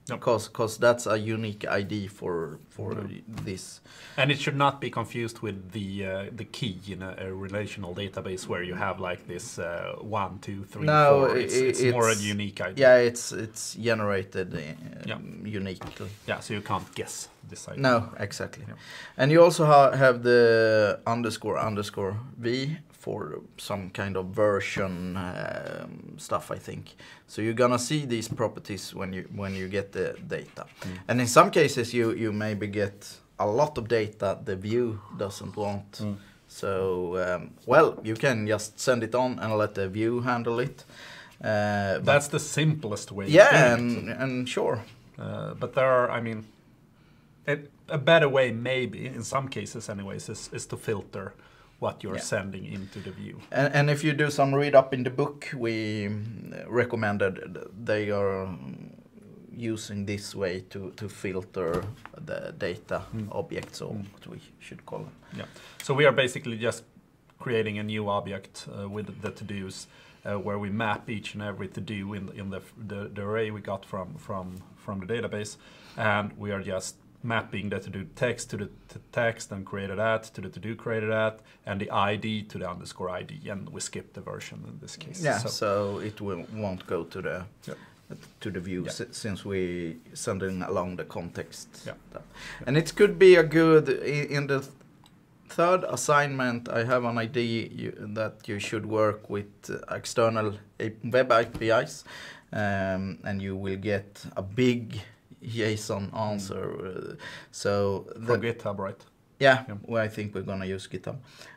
because because that's a unique I D for for Mm. this. And it should not be confused with the uh, the key in a, a relational database where you have like this uh, one, two, three, No, four. i- It's, it's, i- more a it's- unique I D. Yeah, it's it's generated uh, Yeah. uniquely. Yeah, so you can't guess this I D. No, exactly. Yeah. And you also ha have the underscore underscore V for some kind of version um, stuff, I think. So you're gonna see these properties when you when you get the data. Mm. And in some cases, you you maybe get a lot of data the view doesn't want. Mm. So um, well, you can just send it on and let the view handle it. Uh, but- That's the simplest way. yeah, of doing and it. and sure. Uh, but there are, I mean, it, a better way maybe, in some cases anyways, is, is to filter what you're Yeah. sending into the view. And, and if you do some read up in the book, we mm, recommended they are mm, using this way to, to filter the data Mm. objects, or Mm. what we should call them. Yeah. So we are basically just creating a new object uh, with the to-dos uh, where we map each and every to-do in, in the, the, the array we got from, from, from the database. And we are just mapping the to-do text to the to text and created at, to the to-do created at, and the I D to the underscore I D. And we skip the version in this case. Yeah, So, so it will, won't go to the Yeah. to the view Yeah. si- since we sending along the context. Yeah. stuff. And it could be a good i- in the th- third assignment. I have an idea you, that you should work with uh, external A- web A P Is, um, and you will get a big JSON answer. Uh, so from the- GitHub, right? yeah, Yeah. well, I think we're gonna use GitHub,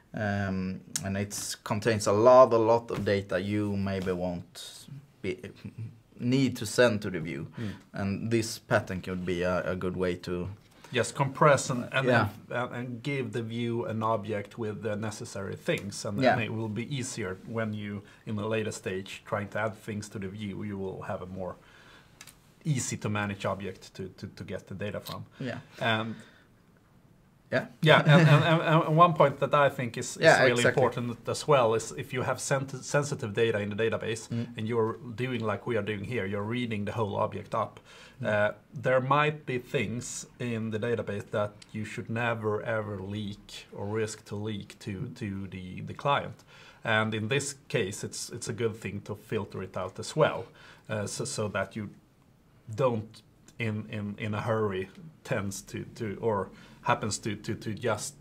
um, and it contains a lot, a lot of data you maybe won't be, need to send to the view, Mm. and this pattern could be a, a good way to. Just compress and and, Yeah. and and give the view an object with the necessary things, and Yeah. then it will be easier when you, in the later stage, trying to add things to the view. You will have a more easy to manage object to to, to get the data from. Yeah. And Yeah. yeah, and, and, and, and one point that I think is, is Yeah, really exactly. important as well is if you have sent- sensitive data in the database Mm. and you're doing like we are doing here, you're reading the whole object up. Mm. Uh, there might be things in the database that you should never ever leak or risk to leak to to the, the client. And in this case, it's it's a good thing to filter it out as well, uh, so, so that you don't in, in, in a hurry tends to, to or happens to, to, to just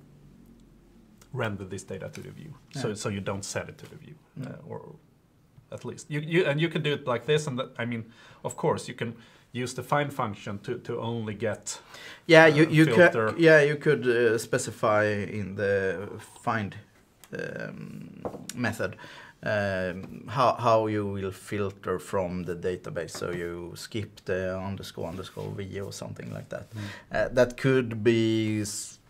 render this data to the view. So Yeah. so you don't send it to the view, Mm. uh, or at least you, you and you can do it like this. And that, I mean, of course, you can use the find function to, to only get Yeah, you uh, you filter. could yeah you could uh, specify in the find um, method um, how how you will filter from the database. So you skip the underscore underscore v or something like that. Mm. Uh, that could be s-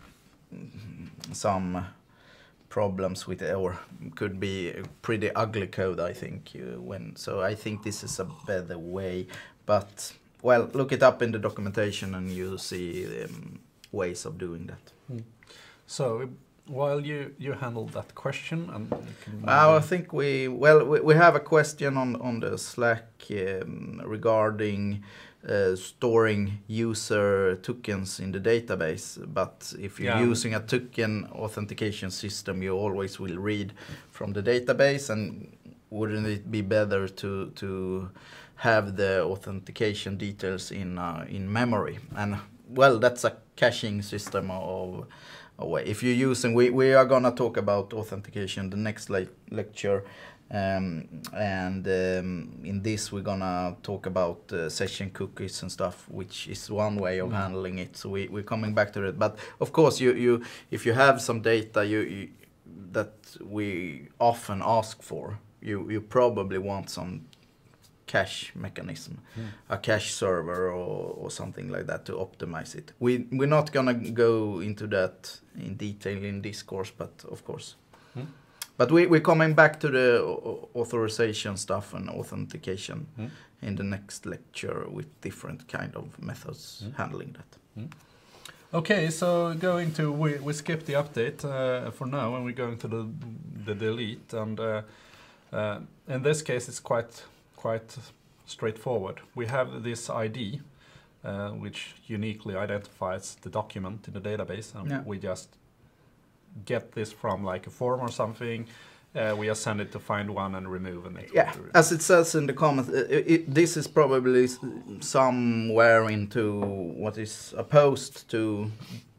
some problems with it, or could be pretty ugly code, I think. Uh, when so I think this is a better way, but. Well, look it up in the documentation and you'll see um, ways of doing that. So while you, you handle that question, and you can move Uh, I on. think we, well, we, we have a question on, on the Slack um, regarding uh, storing user tokens in the database. But if you're Yeah. using a token authentication system, you always will read from the database. And wouldn't it be better to, to have the authentication details in uh, in memory? And well, that's a caching system of a way. If you're using, we, we are gonna talk about authentication the next le lecture, um, and um, in this we're gonna talk about uh, session cookies and stuff, which is one way of Mm. handling it. So we we're coming back to it. But of course, you you if you have some data you, you that we often ask for, you you probably want some cache mechanism, Mm. a cache server or, or something like that to optimize it. We we're not gonna go into that in detail in this course, but of course. Mm. But we we're coming back to the au- authorization stuff and authentication Mm. in the next lecture with different kind of methods Mm. handling that. Okay, so going to we we skip the update uh, for now, and we're going to the the delete. And uh, uh, in this case, it's quite quite straightforward. We have this I D uh, which uniquely identifies the document in the database, and Yeah. we just get this from like a form or something. Uh, we just send it to find one and remove, and it Yeah, will do it. as it says in the comments, uh, it, it, this is probably s- somewhere into what is opposed to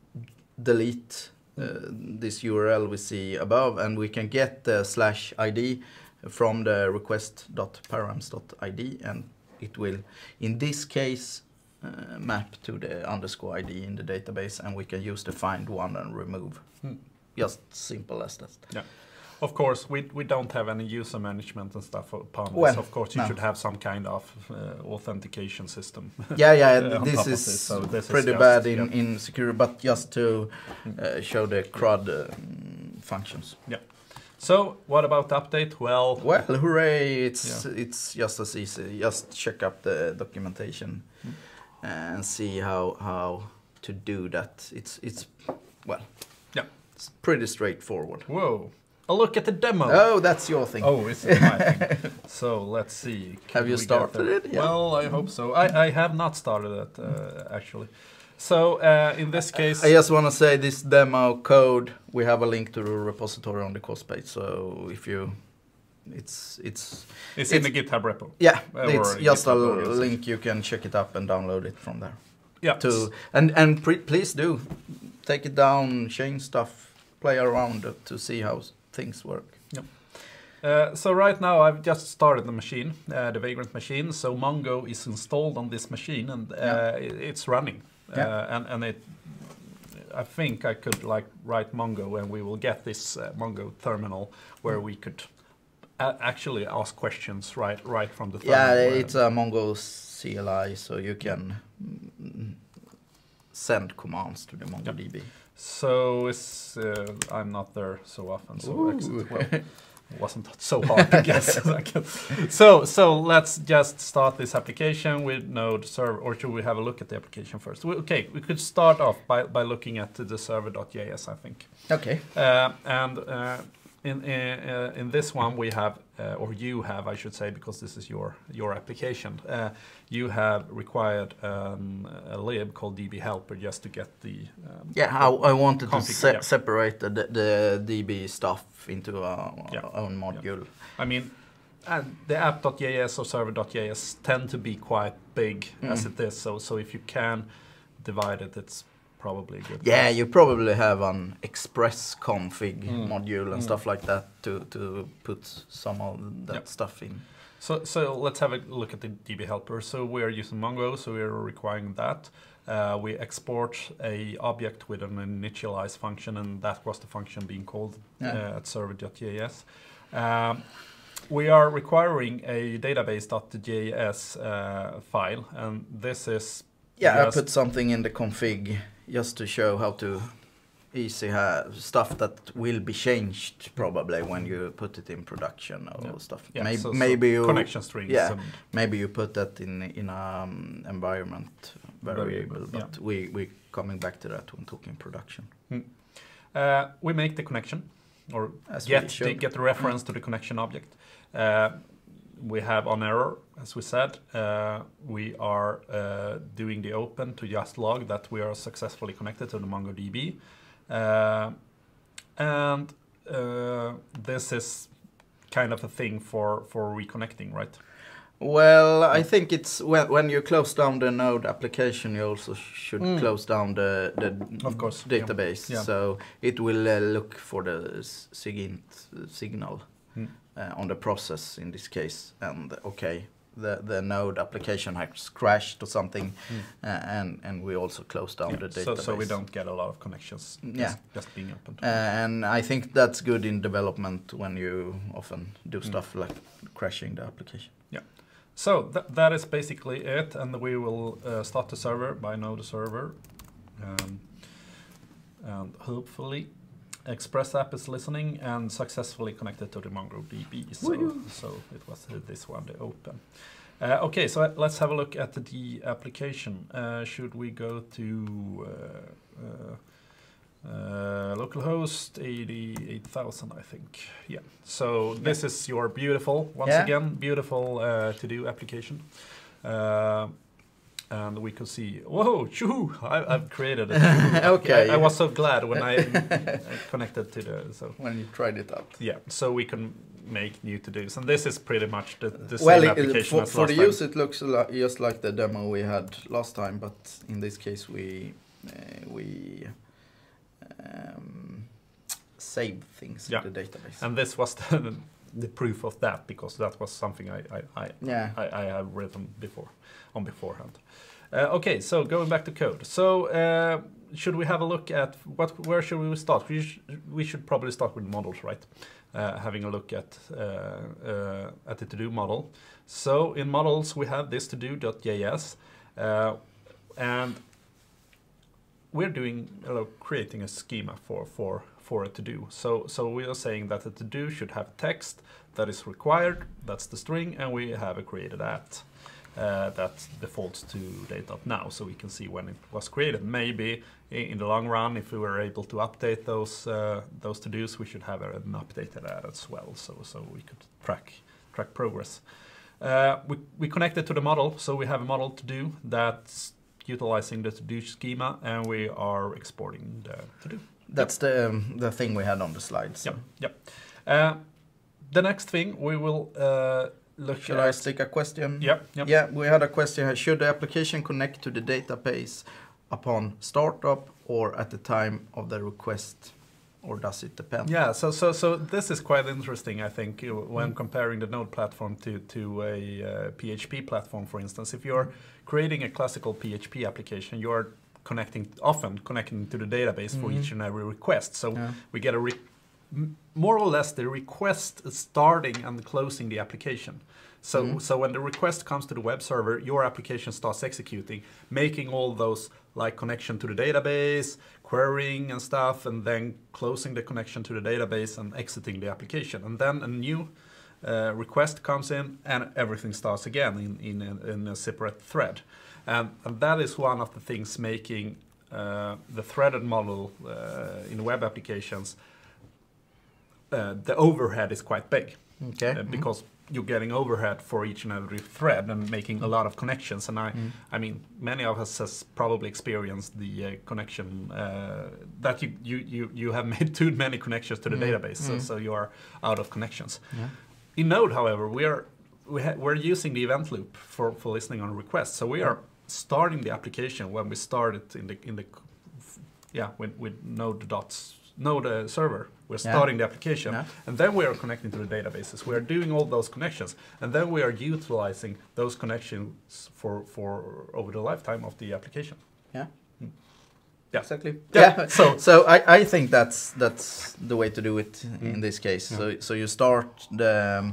delete uh, this U R L we see above, and we can get the slash I D from the request.params.id, and it will, in this case, uh, map to the underscore I D in the database, and we can use the find one and remove. Hmm. Just simple as that. Yeah. Of course, we we don't have any user management and stuff upon Well, this. Of course, you no. should have some kind of uh, authentication system. Yeah, yeah, Uh, on this top of is this, so this is pretty just- bad in, yeah. in security, but just to uh, show the CRUD um, functions. So, what about the update? Well, Well, hooray! It's it's just as easy. Just check up the documentation Mm. and see how how to do that. It's it's well, Yeah. it's pretty straightforward. whoa, a look at the demo. Oh, that's your thing. Oh, it's my thing. So let's see. Can Have you we get started there? it? Yeah. Well, I hope so. I, I have not started it uh, actually. So uh, in this case, I just want to say this demo code. We have a link to the repository on the course page. So if you, it's it's it's in it's- the GitHub repo. yeah, Uh, it's or just a GitHub organization. link. You can check it up and download it from there. Yeah. To and and pre- please do take it down, change stuff, play around it to see how s- things work. Uh, so right now I've just started the machine, uh, the Vagrant machine. So Mongo is installed on this machine, and uh, Yeah. it- it's running. Yeah. Uh, and and it, I think I could like write Mongo, and we will get this uh, Mongo terminal where we could a- actually ask questions right right from the terminal. Yeah, where- it's a Mongo C L I, so you can mm, send commands to the MongoDB. So it's uh, I'm not there so often, so Ooh. exit, well, it wasn't so hard to guess. so so let's just start this application with Node server, or should we have a look at the application first? We, okay, we could start off by, by looking at the server.js, I think. Okay. Uh, and uh, in in, uh, in this one we have, uh, or you have, I should say, because this is your your application. Uh, you have required um, a lib called dbhelper just to get the um, Yeah, I, I wanted to config- se- yeah. separate the, the D B stuff into a Yeah. own module. I mean, and the app.js or server.js tend to be quite big as Mm. it is. So so if you can divide it, it's probably a good. Yeah, you probably have an express config Mm. module and Mm. stuff like that to, to put some of that Yep. stuff in. So so let's have a look at the dbhelper. So we are using Mongo, so we are requiring that. Uh, we export a object with an initialize function, and that was the function being called Yeah. uh, at server.js. Um, we are requiring a database.js uh, file, and this is Yeah, just- I put something in the config just to show how to easy have stuff that will be changed probably when you put it in production or Yeah. stuff. yeah, maybe so- so maybe you connection strings. yeah. and- maybe you put that in in a um, environment variable, Variable, but we we coming back to that when talking production. Uh, we make the connection, or As we get the, showed. get the reference to the connection object. Uh, we have on error, as we said. Uh, we are uh, doing the open to just log that we are successfully connected to the MongoDB. Uh, and uh, this is kind of a thing for, for reconnecting, right? Well, I think it's when when you close down the Node application, you also should Mm. close down the the Of course, yeah. database. Yeah. So it will uh, look for the s- SIGINT signal Mm. uh, on the process in this case, and okay, the the Node application has crashed or something, Mm. uh, and and we also close down Yeah, the so, database. so we don't get a lot of connections Yeah. just, just being opened. Uh, and I think that's good in development when you often do Mm. stuff like crashing the application. So th that is basically it, and we will uh, start the server by node server, um, and hopefully Express app is listening and successfully connected to the MongoDB. So, Woohoo. so it was uh, this one, the open. Uh, okay, so let's have a look at the application. Uh, should we go to uh, uh, uh, localhost eighty-eight thousand, I think. Yeah. So this is your beautiful, once Yeah. again, beautiful uh, to-do application. Uh, and we could see, whoa, shoo, I, I've created a to-do. Okay. I, I was so glad when I connected to the, so. When you tried it out. Yeah, so we can make new to-dos, and this is pretty much the, the well, same it, application for, as for last the time. use, it looks li just like the demo we had last time, but in this case, we uh, we um, save things Yeah. in the database. And this was the, the proof of that, because that was something I I, I, Yeah. I, I have written before on beforehand. Uh, okay, so going back to code. So uh, should we have a look at what? Where should we start? We, sh we should probably start with models, right? Uh, having a look at uh, uh, at the to-do model. So in models we have this to-do.js, uh, and we're doing uh, creating a schema for for for a to-do. So so we are saying that the to-do should have text that is required. That's the string, and we have a created at uh, that defaults to date.now, so we can see when it was created. Maybe in the long run, if we were able to update those uh, those to-dos, we should have an updated ad as well, so so we could track track progress. Uh, we we connected to the model, so we have a model to-do that's utilizing the to-do schema, and we are exporting the to-do. That's the um, the thing we had on the slides. So. Yep. Yep. Uh, the next thing we will uh, look Should at. I stick a question? Yep. Yep. Yeah, we had a question here. Should the application connect to the database upon startup or at the time of the request, or does it depend? Yeah, so so so this is quite interesting, I think, uh, when mm. comparing the Node platform to to a uh, P H P platform, for instance. If you're creating a classical P H P application, you're connecting often connecting to the database mm-hmm. for each and every request. So yeah. we get a re more or less the request is starting and closing the application. So, mm-hmm. so when the request comes to the web server, your application starts executing, making all those like connection to the database, querying and stuff, and then closing the connection to the database and exiting the application. And then a new uh, request comes in, and everything starts again in, in, a, in a separate thread. And, and that is one of the things making uh, the threaded model uh, in web applications, uh, the overhead is quite big. Okay. Uh, because mm-hmm. you're getting overhead for each and every thread and making a lot of connections. And I, mm. I mean, many of us has probably experienced the uh, connection uh, that you, you, you, you have made too many connections to the mm. database, mm. so, so you are out of connections. Yeah. In Node, however, we are we ha we're using the event loop for, for listening on requests. So we are starting the application when we start it in the in the yeah with, with Node dots Node uh, server. We're starting yeah. the application, yeah. and then we are connecting to the databases. We are doing all those connections, and then we are utilizing those connections for for over the lifetime of the application. Yeah. Mm. Yeah, exactly. Yeah. yeah. So, so I, I think that's that's the way to do it mm. in this case. Yeah. So so you start the um,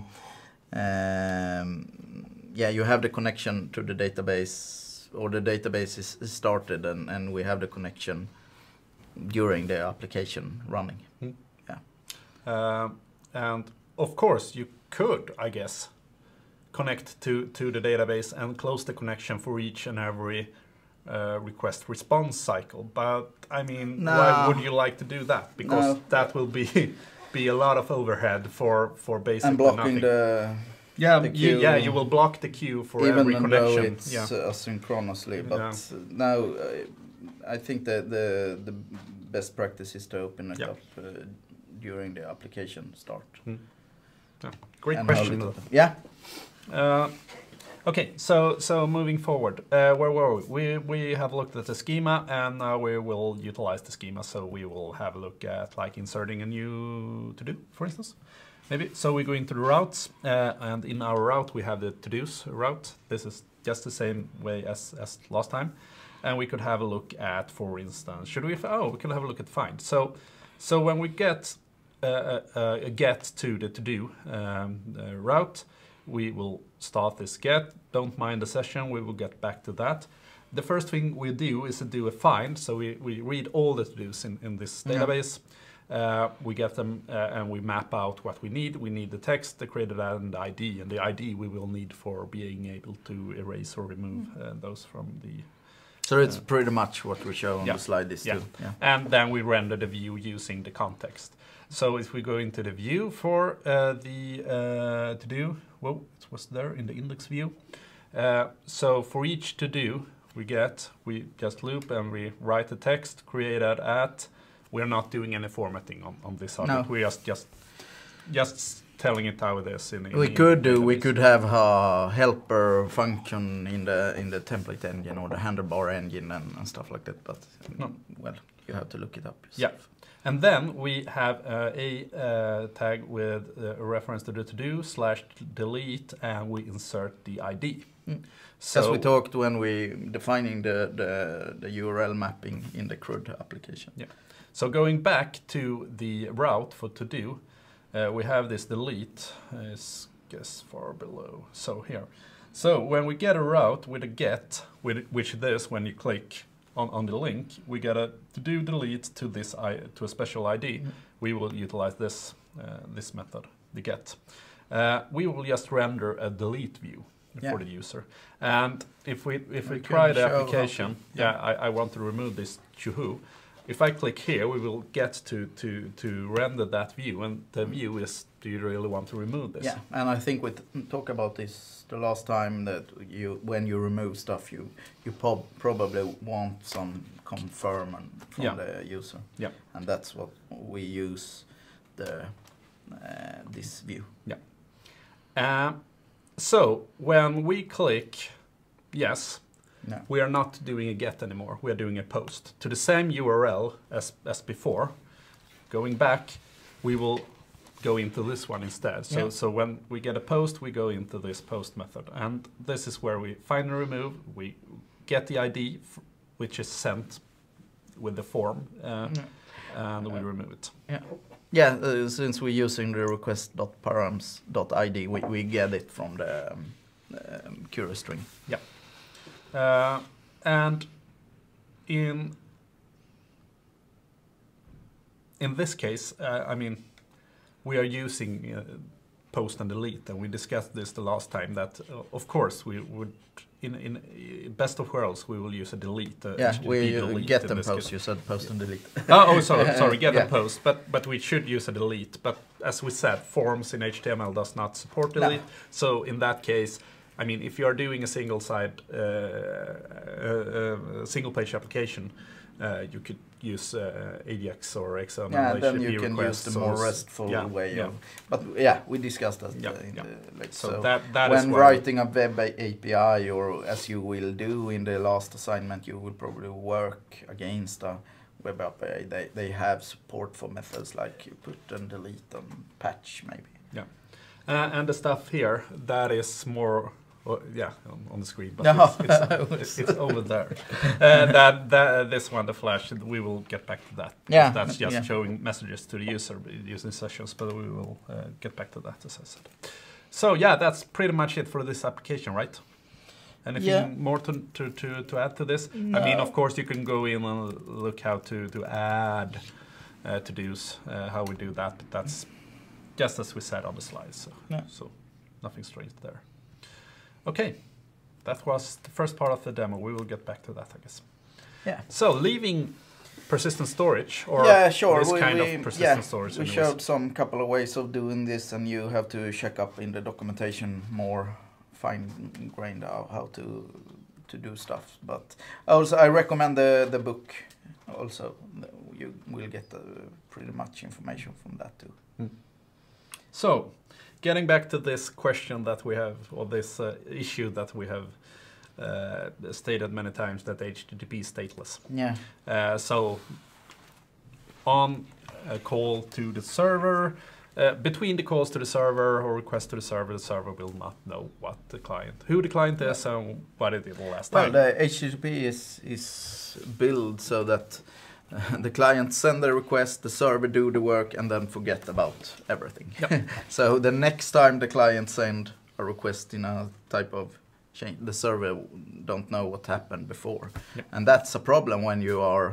um, yeah you have the connection to the database, or the database is started, and and we have the connection during the application running. Mm. Yeah. Uh, and of course you could, I guess, connect to to the database and close the connection for each and every uh, request response cycle. But I mean, no. why would you like to do that? Because no. that will be be a lot of overhead for for basically and blocking nothing. the yeah the you, yeah you will block the queue for even every connection. Even though it's yeah. uh, asynchronously, but yeah. now. Uh, I think that the the best practice is to open it yeah. up uh, during the application start. Mm. Yeah. Great and question. Yeah. Uh, okay, so so moving forward, uh, where were we? We we have looked at the schema, and now we will utilize the schema. So we will have a look at like inserting a new to do, for instance. Maybe. So we go into the routes, uh, and in our route we have the to-dos route. This is just the same way as as last time. And we could have a look at, for instance, should we? Oh, we could have a look at find. So, so when we get uh, uh, a get to the to-do um, uh, route, we will start this get. Don't mind the session. We will get back to that. The first thing we do is to do a find. So we we read all the to-dos in in this yeah. database. Uh, we get them uh, and we map out what we need. We need the text, the created ad, and the I D. And the I D we will need for being able to erase or remove uh, those from the. So it's uh, pretty much what we show on yeah. the slide is yeah. too. Yeah. And then we render the view using the context. So if we go into the view for uh, the uh, to-do, well, it was there in the index view. Uh, so for each to-do, we get, we just loop and we write the text created at. We're not doing any formatting on, on this object. No. We're just just just telling it how it is. In, in We in could do. database. We could have a helper function in the in the template engine or the handlebar engine and, and stuff like that. But No. well, you have to look it up yourself. Yeah. And then we have uh, a uh, tag with uh, a reference to the to-do slash delete, and we insert the I D. Mm. So As we talked when we defining the, the the U R L mapping in the CRUD application. Yeah. So going back to the route for to-do, uh, we have this delete, uh, is guess far below. So here. So when we get a route with a get, with which this when you click on, on the link, we get a to-do delete to this I, to a special I D. Mm. We will utilize this uh, this method, the get. Uh, we will just render a delete view Yeah. for the user. And if we if we, We try can the show how- application, yeah. yeah, I, I want to remove this choohoo. If I click here, we will get to to to render that view, and the view is: do you really want to remove this? Yeah, and I think we t- talked about this the last time that you when you remove stuff, you you prob- probably want some confirm and from Yeah. the user. Yeah. And that's what we use the uh, this view. Uh, so when we click yes, No. we are not doing a get anymore. We are doing a post to the same U R L as as before. Going back, we will go into this one instead. So Yeah. so when we get a post, we go into this post method, and this is where we find and remove. We get the I D, f- which is sent with the form, uh, Yeah. and we remove it. Yeah. Yeah, uh, since we're using the request.params.id, we, we get it from the um, um, Cura string. Uh, and in in this case, uh, I mean, we are using uh, post and delete, and we discussed this the last time. That uh, of course we would, in in uh, best of worlds, we will use a delete. Uh, Yeah, H T T P we uh, delete get in them this post. case. You said post and delete. Oh, oh, sorry, sorry, get Yeah. and post, but but we should use a delete. But as we said, forms in H T M L does not support No. delete. So in that case, I mean, if you are doing a single side, uh, uh, uh, single page application, uh, you could use uh, A D X or X M L. Yeah, then H T T P you can use requests, the so more s- restful yeah, way. yeah. Of, but yeah, we discussed that Yeah, uh, in yeah. the like So, so. that that is when why- writing a web A P I, or as you will do in the last assignment, you will probably work against a web A P I. They they have support for methods like you put and delete and patch maybe. Uh, and the stuff here, that is more, well, yeah, on, on the screen, but No. it's, it's, it's over there. Uh, that, that this one, the flash, we will get back to that. Yeah, That's just yeah. showing messages to the user using sessions, but we will uh, get back to that, as I said. So yeah, that's pretty much it for this application, right? Anything Yeah. more to, to, to, to add to this? No. I mean, of course, you can go in and look how to, to add uh, to-dos, uh, how we do that, but that's just as we said on the slides. So, Yeah. so nothing strange there. Okay, that was the first part of the demo. We will get back to that, I guess. Yeah. So leaving persistent storage, or Yeah, sure. this we, kind we, of persistent yeah, storage. we anyways. showed some couple of ways of doing this, and you have to check up in the documentation more fine-grained how, how to to do stuff. But also, I recommend the the book. Also, you will get uh, pretty much information from that too. So, getting back to this question that we have, or this uh, issue that we have uh, stated many times, that H T T P is stateless. Yeah. Uh, so, on a call to the server, uh, between the calls to the server or request to the server, the server will not know what the client, who the client is, and what it did the last Well, time. the H T T P is is built so that uh, the client send the request, the server do the work, and then forget about everything. Yep. So the next time the client send a request in a type of change, the server don't know what happened before, Yep. and that's a problem when you are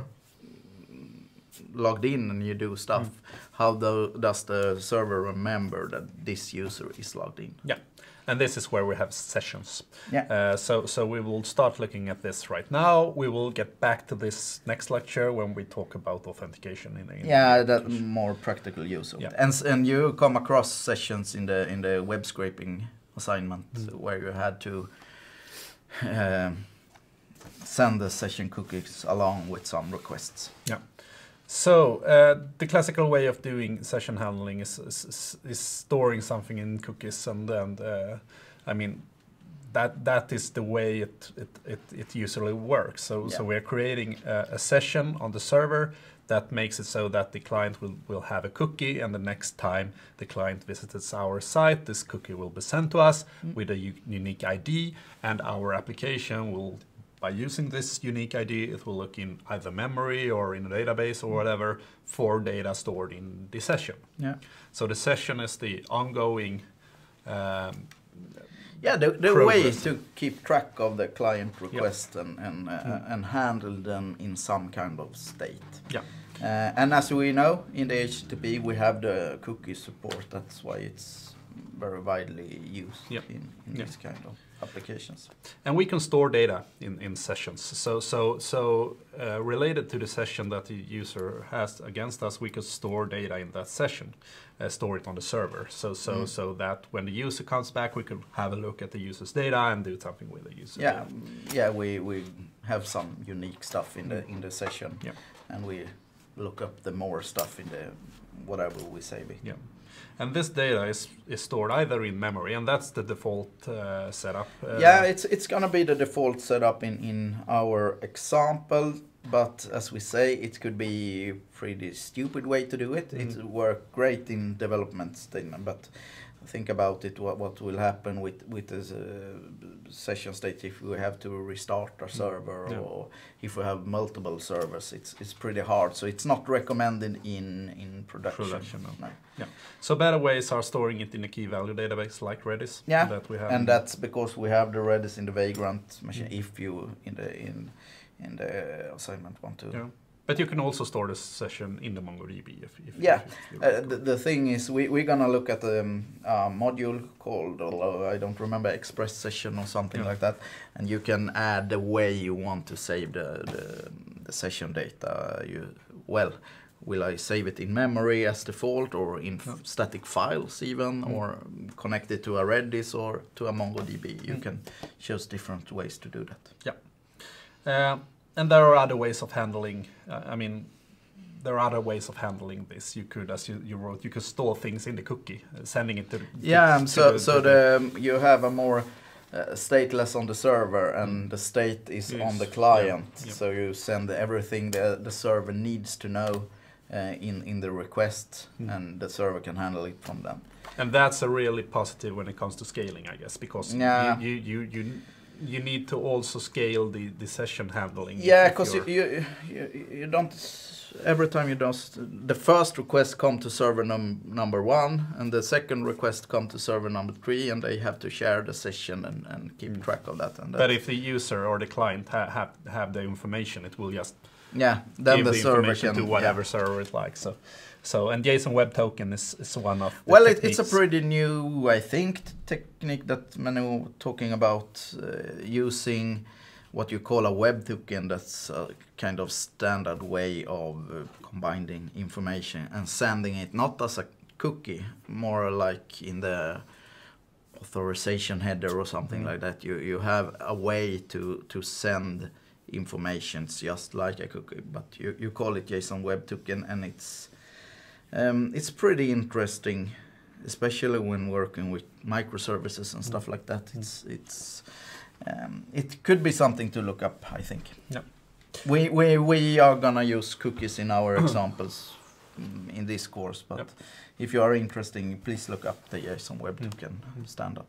logged in and you do stuff. Mm. How do, does the server remember that this user is logged in? Yeah, and this is where we have sessions. Yeah. Uh, so, so we will start looking at this right now. We will get back to this next lecture when we talk about authentication in. in Yeah, that more practical use of Yeah. it. And s- and you come across sessions in the in the web scraping assignment Mm. where you had to um, send the session cookies along with some requests. Yeah. So uh, the classical way of doing session handling is is, is storing something in cookies, and and uh, I mean that that is the way it it it, it usually works. So Yeah. so we're creating a, a session on the server that makes it so that the client will will have a cookie, and the next time the client visits our site, this cookie will be sent to us Mm. with a u- unique I D, and our application will, by using this unique I D, it will look in either memory or in a database or whatever for data stored in the session. Yeah. So the session is the ongoing um, Yeah, the, the way progress. to keep track of the client request and and, uh, Mm. and handle them in some kind of state. Yeah. Uh, and as we know, in the H T T P we have the cookie support. That's why it's very widely used Yeah. in, in Yeah. this kind of applications. And we can store data in, in sessions. So so so uh, related to the session that the user has against us, we could store data in that session, uh, store it on the server. So so Mm. so that when the user comes back, we could have a look at the user's data and do something with the user Yeah, data. mm, yeah, we, we have some unique stuff in the in the session, Yeah. and we look up the more stuff in the whatever we save it. Yeah. And this data is, is stored either in memory, and that's the default uh, setup. Uh, Yeah, it's it's gonna be the default setup in in our example, but as we say, it could be a pretty stupid way to do it. Mm. It work great in development stage, but think about it. What what will happen with with this uh, session state if we have to restart our server, Yeah. or if we have multiple servers? It's it's pretty hard. So it's not recommended in in production. Production, no. No. Yeah. So better ways are storing it in a key value database like Redis. Yeah, That we have. and that's because we have the Redis in the Vagrant machine. Mm. If you in the in in the assignment want to. Yeah. But you can also store this session in the MongoDB if, if Yeah, if you uh, the, the thing is, we, we're gonna look at a um, uh, module called, uh, I don't remember, Express Session or something Yeah. like that, and you can add the way you want to save the, the, the session data. You well, will I save it in memory as default, or in f- Yeah. static files even, Mm. or connect it to a Redis or to a MongoDB? You Mm. can choose different ways to do that. Uh, and there are other ways of handling. Uh, I mean, there are other ways of handling this. You could, as you, you wrote, you could store things in the cookie, uh, sending it to. The, Yeah, to um, so the, so to the um, you have a more uh, stateless on the server, and Mm. the state is Yes, on the client. yeah, yeah. So you send everything the the server needs to know uh, in in the request, Mm. and the server can handle it from them. And that's a really positive when it comes to scaling, I guess, because Yeah. you, you, you, you you need to also scale the, the session handling. if- Yeah, if because you, you're- you you you don't every time you don't the first request come to server num number one, and the second request come to server number three, and they have to share the session and, and keep Mm. track of that. And But that's- if the user or the client ha have have the information, it will just yeah, then give the, the, server information can to whatever yeah. server it likes. So, so and JSON Web Token is, is one of the Well, it, it's a techniques. pretty new, I think, t- technique that many were talking about, uh, using what you call a web token. That's a kind of standard way of uh, combining information and sending it not as a cookie, more like in the authorization header or something Mm. like that. You you have a way to to send information just like a cookie, but you, you call it JSON Web Token, and it's um, it's pretty interesting, especially when working with microservices and stuff like that. It's it's um, it could be something to look up, I think. Yeah. We we we are gonna use cookies in our examples mm, in this course, but Yep. if you are interested, please look up the JSON Web Mm. Token standard.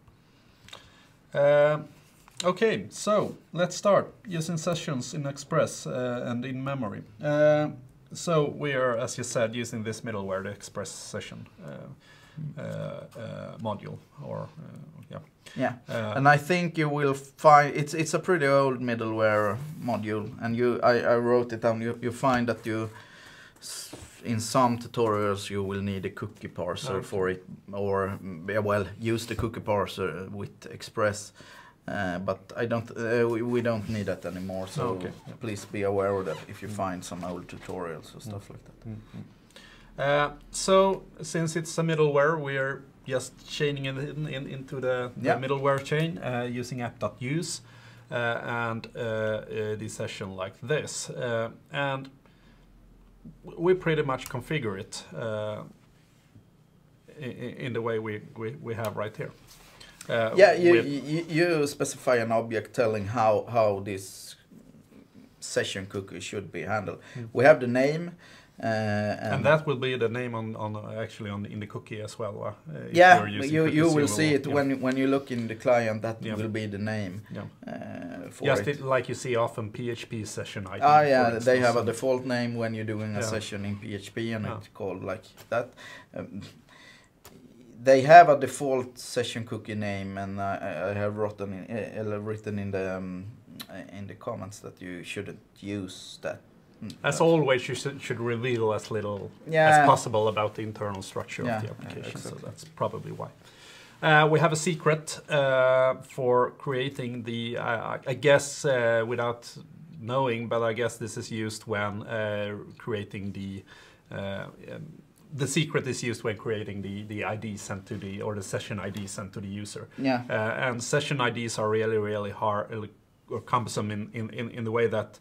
Uh, okay, so let's start using sessions in Express uh, and in memory. Uh, so we are, as you said, using this middleware, the Express session uh, uh, uh, module, or uh, yeah. Yeah. Uh, And I think you will find it's it's a pretty old middleware module, and you I, I wrote it down. You you find that you s- in some tutorials you will need a cookie parser Okay. for it, or mm, yeah, well, use the cookie parser with Express. Uh, but I don't. Uh, we, we don't need that anymore. So Okay, yeah. please be aware of that if you Mm. find some old tutorials or stuff like that. Uh, so since it's a middleware, we are just chaining it in, in, into the, the Yeah. middleware chain uh, using app.use. and uh, uh, the session like this. Uh, and we pretty much configure it uh, in, in the way we, we, we have right here. Uh, yeah, you, you, you specify an object telling how, how this session cookie should be handled. Mm. We have the name. Uh, and, and that will be the name on, on uh, actually on in the cookie as well. Uh, yeah, you you will you see will, it yeah. when when you look in the client. That yeah. will be the name. Yeah. Uh, for Just it. it, like you see often P H P session I D. Ah, yeah, they have a default name when you're doing a yeah. session in P H P, and yeah. it's called like that. Um, they have a default session cookie name, and I, I have written in, uh, written in the um, in the comments that you shouldn't use that. As always, you should, should reveal as little yeah. as possible about the internal structure yeah, of the application, yeah, exactly. So that's probably why. Uh, we have a secret uh, for creating the, uh, I guess, uh, without knowing, but I guess this is used when uh, creating the, uh, um, the secret is used when creating the, the I D sent to the, or the session I D sent to the user. Yeah. Uh, and session I Ds are really, really hard or cumbersome in, in, in, in the way that,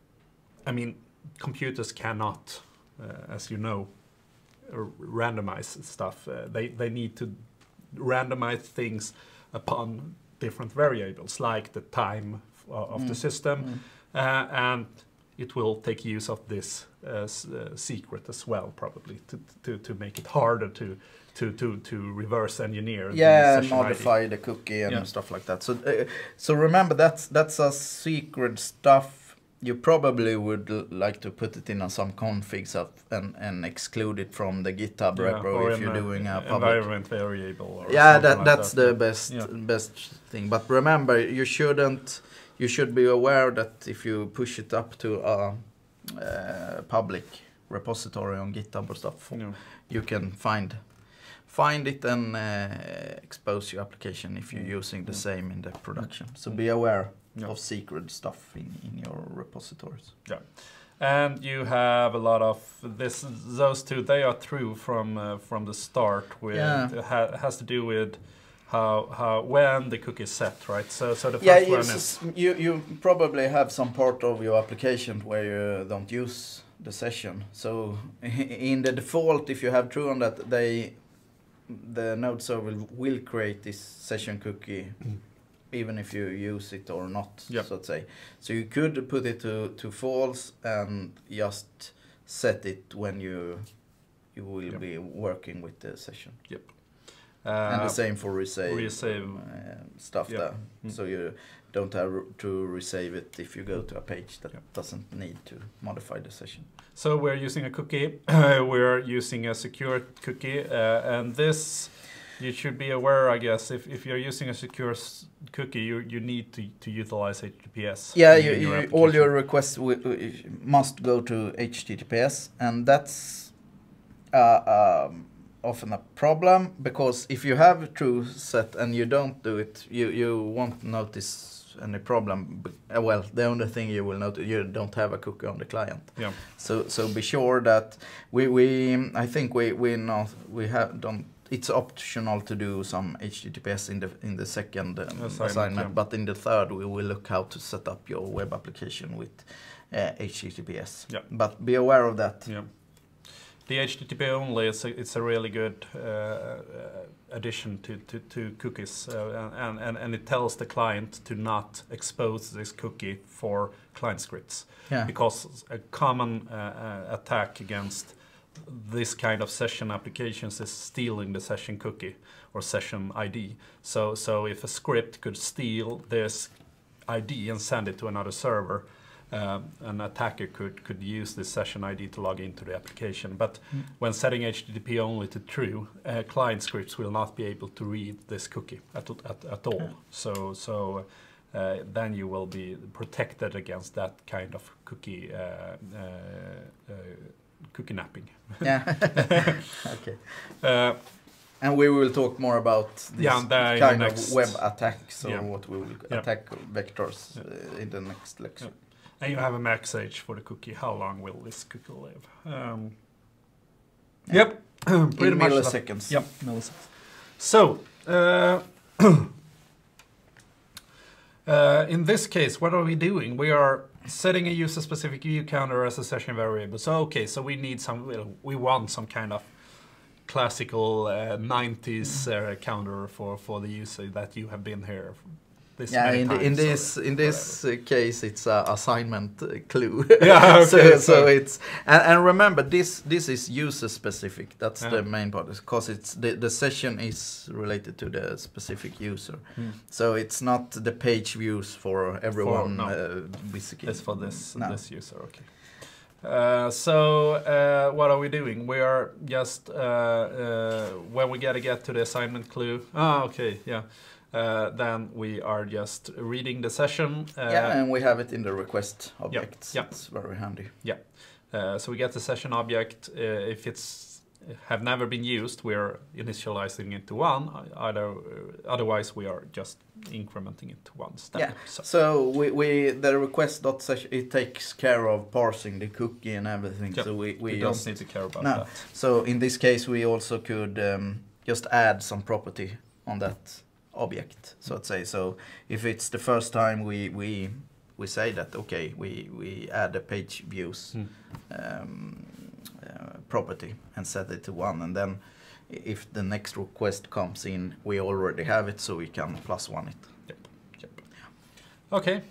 I mean, computers cannot, uh, as you know, r randomize stuff. Uh, they, they need to randomize things upon different variables, like the time of mm. the system, mm. uh, and it will take use of this uh, s uh, secret as well, probably, to, to, to make it harder to, to, to, to reverse engineer. Yeah, the modify I D. The cookie and yeah. stuff like that. So, uh, so remember, that's, that's a secret stuff. You probably would like to put it in a, some configs up and, and exclude it from the GitHub yeah, repo if you're a, doing a public environment variable. Or yeah, that like that's that. the best yeah. best thing. But remember, you shouldn't. You should be aware that if you push it up to a uh, public repository on GitHub or stuff, yeah. you can find find it and uh, expose your application if you're using the same in the production. So be aware. Yeah. Of secret stuff in, in your repositories. Yeah, and you have a lot of this. Those two, they are true from uh, from the start. With yeah. it ha has to do with how how when the cookie is set, right? So so the first yeah, one is you you probably have some part of your application where you don't use the session. So in the default, if you have true on that, they the node server will, will create this session cookie. Mm. Even if you use it or not, yep. so to say. So you could put it to, to false and just set it when you you will yep. be working with the session. Yep. Uh, and the same for resave, resave. Uh, stuff yep. there. Mm. So you don't have to resave it if you go to a page that yep. doesn't need to modify the session. So we're using a cookie. We're using a secure cookie, uh, and this. You should be aware, I guess, if, if you're using a secure s cookie, you you need to, to utilize H T T P S. Yeah, you, you, all your requests must go to H T T P S, and that's uh, um, often a problem, because if you have true set and you don't do it, you, you won't notice any problem. Uh, well, the only thing you will notice, you don't have a cookie on the client. Yeah. So so be sure that we we I think we we not we have don't. It's optional to do some H T T P S in the in the second um, assignment, assignment yeah. but in the third we will look how to set up your web application with uh, H T T P S. Yeah. But be aware of that. Yeah. The H T T P only is a, it's a really good uh, uh, addition to to, to cookies, uh, and, and and it tells the client to not expose this cookie for client scripts, yeah. because a common uh, uh, attack against this kind of session applications is stealing the session cookie or session I D. So, so if a script could steal this I D and send it to another server, um, an attacker could could use this session I D to log into the application. But mm. when setting H T T P only to true, uh, client scripts will not be able to read this cookie at at, at all. Yeah. So, so uh, then you will be protected against that kind of cookie. Uh, uh, uh, cookie napping. Yeah. Okay. Uh, and we will talk more about this yeah, the, kind the of web attacks, or yeah. what we will yeah. attack vectors yeah. uh, in the next lecture. Yeah. And you have a max age for the cookie. How long will this cookie live? Um, yeah. Yep. Pretty in much milliseconds. That. Yep. Milliseconds. So, uh, Uh, in this case, what are we doing? We are setting a user-specific view counter as a session variable. So okay, so we need some, we want some kind of classical uh, nineties uh, counter for, for the user that you have been here this yeah, many in, times. the, in this in this uh, case, it's a assignment uh, clue. Yeah, okay, so, so so- it's and, and remember this this is user specific. That's Yeah. the main part, because it's the the session is related to the specific user. Hmm. So it's not the page views for everyone. no. uh, basically. It's for this No. this user, okay. Uh, so uh, what are we doing? We are just uh, uh, when we gotta get to the assignment clue. Ah, okay, yeah. Uh, then we are just reading the session. Uh, Yeah, and we have it in the request object. yeah. It's very handy. uh, so we get the session object. Uh, if it's have never been used, we are initializing it to one. Either, uh, otherwise, we are just incrementing it to one step. Yeah. So, So we, we the request dot session, it takes care of parsing the cookie and everything. Yeah, So we, we, we don't just need to care about No. that. so in this case we also could um, just add some property on that object, so to say. So if it's the first time we we we say that okay, we we add a page views Hmm. um, uh, property and set it to one, and then if the next request comes in, we already have it, so we can plus one it. Okay.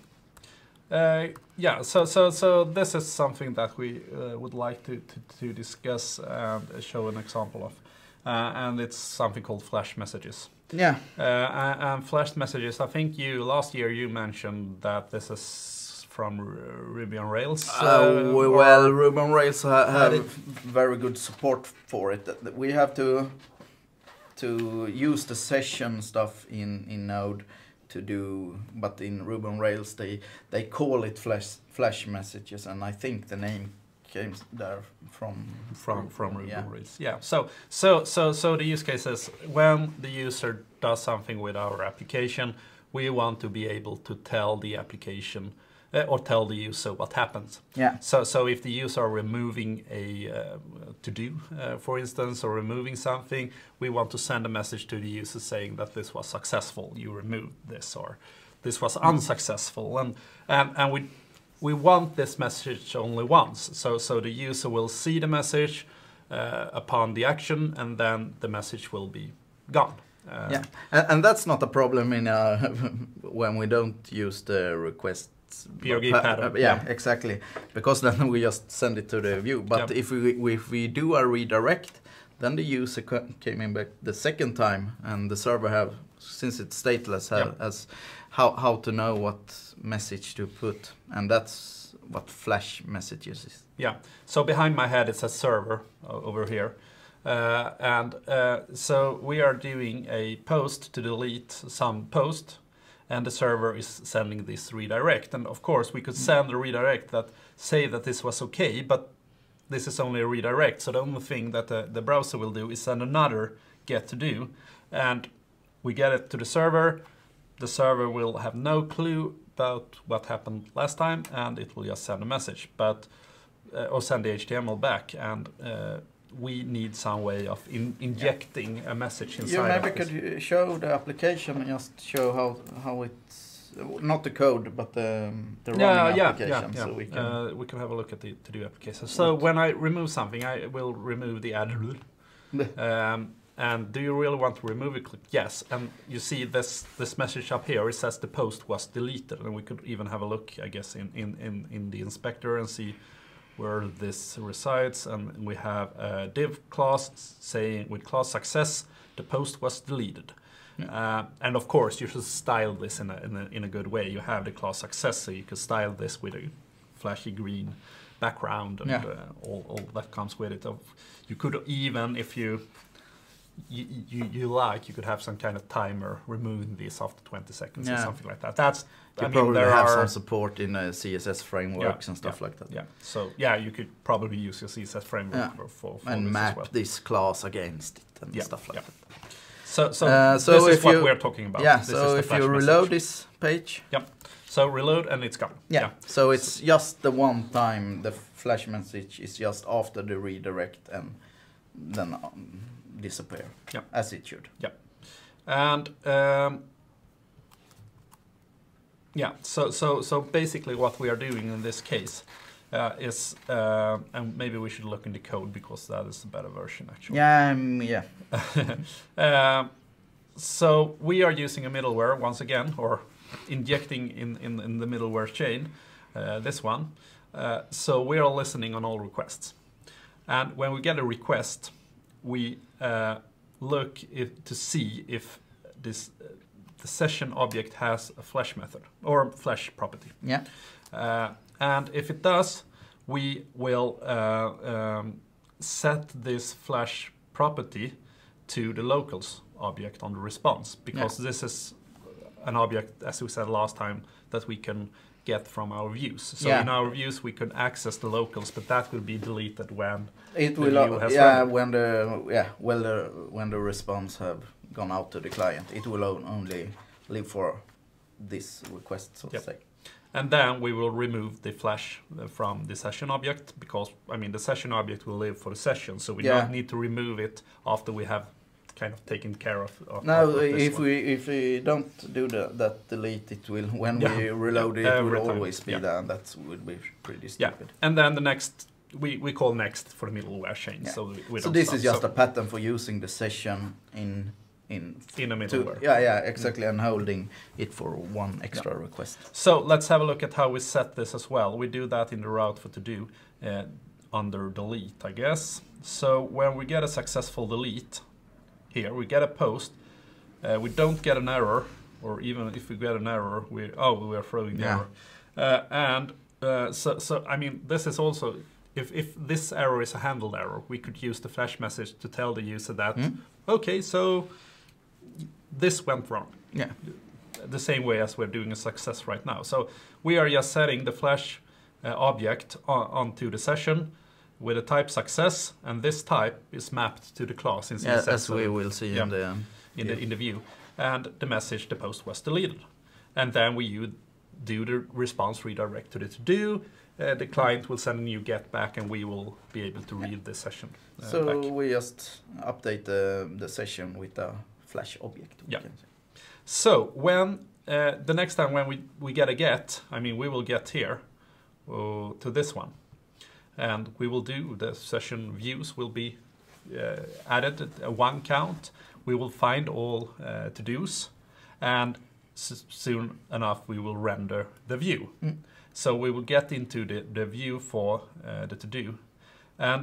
Uh, yeah, so so so this is something that we uh, would like to, to, to discuss and show an example of. Uh, and it's something called flash messages. Yeah. Uh, and, and flash messages, I think you last year you mentioned that this is from R- Ruby on Rails. Uh, uh, we- or- well, Ruby on Rails ha- had have it- very good support for it. That- that We have to to use the session stuff in, in Node to do, but in Ruby on Rails they they call it flash flash messages, and I think the name came there from from from Ruby yeah. on Rails. Yeah. So so so so the use case is when the user does something with our application, we want to be able to tell the application uh, or tell the user what happens. Yeah. So so if the user are removing a uh, to do, uh, for instance, or removing something, we want to send a message to the user saying that this was successful. You removed this, or this was unsuccessful, and and and we. We want this message only once, so so the user will see the message uh, upon the action, and then the message will be gone. Uh, Yeah, and, and that's not a problem in uh, when we don't use the requests. P R G pa- pattern, uh, yeah, yeah. exactly. Because then we just send it to the view. But Yep. if we if we do a redirect, then the user co- came in back the second time, and the server have, since it's stateless, have, Yep. as how how to know what message to put, and that's what flash messages is. Yeah. So behind my head it says server o- over here, uh, and uh, so we are doing a post to delete some post, and the server is sending this redirect. And of course we could send a redirect that say that this was okay, but this is only a redirect. So the only thing that the, the browser will do is send another get to do, and we get it to the server. The server will have no clue about what happened last time, and it will just send a message, but uh, or send the H T M L back, and uh, we need some way of in injecting a message inside. You maybe of this. could uh, show the application and just show how how it's not the code, but the the running Yeah, yeah, application, yeah, yeah. so we can. uh, we can have a look at the to do application. So when I remove something, I will remove the add rule. Um, and do you really want to remove it? Click yes. And you see this this message up here. It says the post was deleted, and we could even have a look, I guess, in in in, in the inspector and see where this resides. And we have a div class saying with class success the post was deleted. Uh, and of course, you should style this in a, in a in a good way. You have the class success, so you could style this with a flashy green background and Yeah. uh, all, all that comes with it. Of you could even, if you you, you you like, you could have some kind of timer removing this after twenty seconds or Yeah. something like that. That's You I mean, probably there have are some support in uh, C S S frameworks Yeah, and stuff yeah, like that. yeah. So yeah, you could probably use your C S S framework Yeah. for, for, for And this map as well. this class against it and Yeah, stuff like yeah. that. So so, Uh, so this is if what you- we're talking about. Yeah, This is so the if flash you message. reload this page, So reload and it's gone. yeah, so it's just the one time the flash message is just after the redirect and then um, disappear, Yeah. as it should. And um, Yeah. So so so basically, what we are doing in this case uh, is, uh, and maybe we should look in the code because that is the better version actually. Yeah, um, yeah. uh, so we are using a middleware once again, or injecting in in, in the middleware chain. Uh, this one. Uh, so we are listening on all requests, and when we get a request, we uh, look if, to see if this uh, the session object has a flash method or flash property. Yeah. Uh, and if it does, we will uh, um, set this flash property to the locals object on the response, because yeah. this is an object, as we said last time, that we can get from our views. So yeah. in our views we can access the locals, but that will be deleted when it the will view has yeah rendered. when the yeah well the when the response have gone out to the client, it will only live for this request, so yep. to say. And then we will remove the flash from the session object, because I mean the session object will live for the session, so we yeah. don't need to remove it after we have kind of taken care of. of no, of this if one. we if we don't do the, that delete, it will when yeah. we reload yeah. it, it will time. always be yeah. there, and that would be pretty stupid. Yeah. And then the next we we call next for the middleware chain. Yeah. So we, we so don't this stop. is just so a pattern for using the session in in in a to, middleware. yeah, yeah, exactly, and holding it for one extra yeah. request. So let's have a look at how we set this as well. We do that in the route for to do uh, under delete, I guess. So when we get a successful delete, here we get a post. Uh, we don't get an error, or even if we get an error, we oh we are throwing the yeah. error. Uh, and uh, so so I mean this is also, if if this error is a handled error, we could use the flash message to tell the user that mm. okay, so this went wrong. Yeah. The same way as we're doing a success right now. So we are just setting the flash uh, object on, onto the session with a type success, and this type is mapped to the class in C S S. Yeah, as we will see yeah, in the um, in yeah. the in the view. And the message, the post was deleted, and then we you do the response redirect to the to do. Uh, the client will send a new get back, and we will be able to read the session. Uh, so back. we just update the the session with the flash object. Yeah. So when uh, the next time when we we get a get, I mean we will get here uh, to this one, and we will do the session views will be uh, added at a one count. We will find all uh, to dos, and s soon enough we will render the view. Mm. So we will get into the the view for uh, the to do, and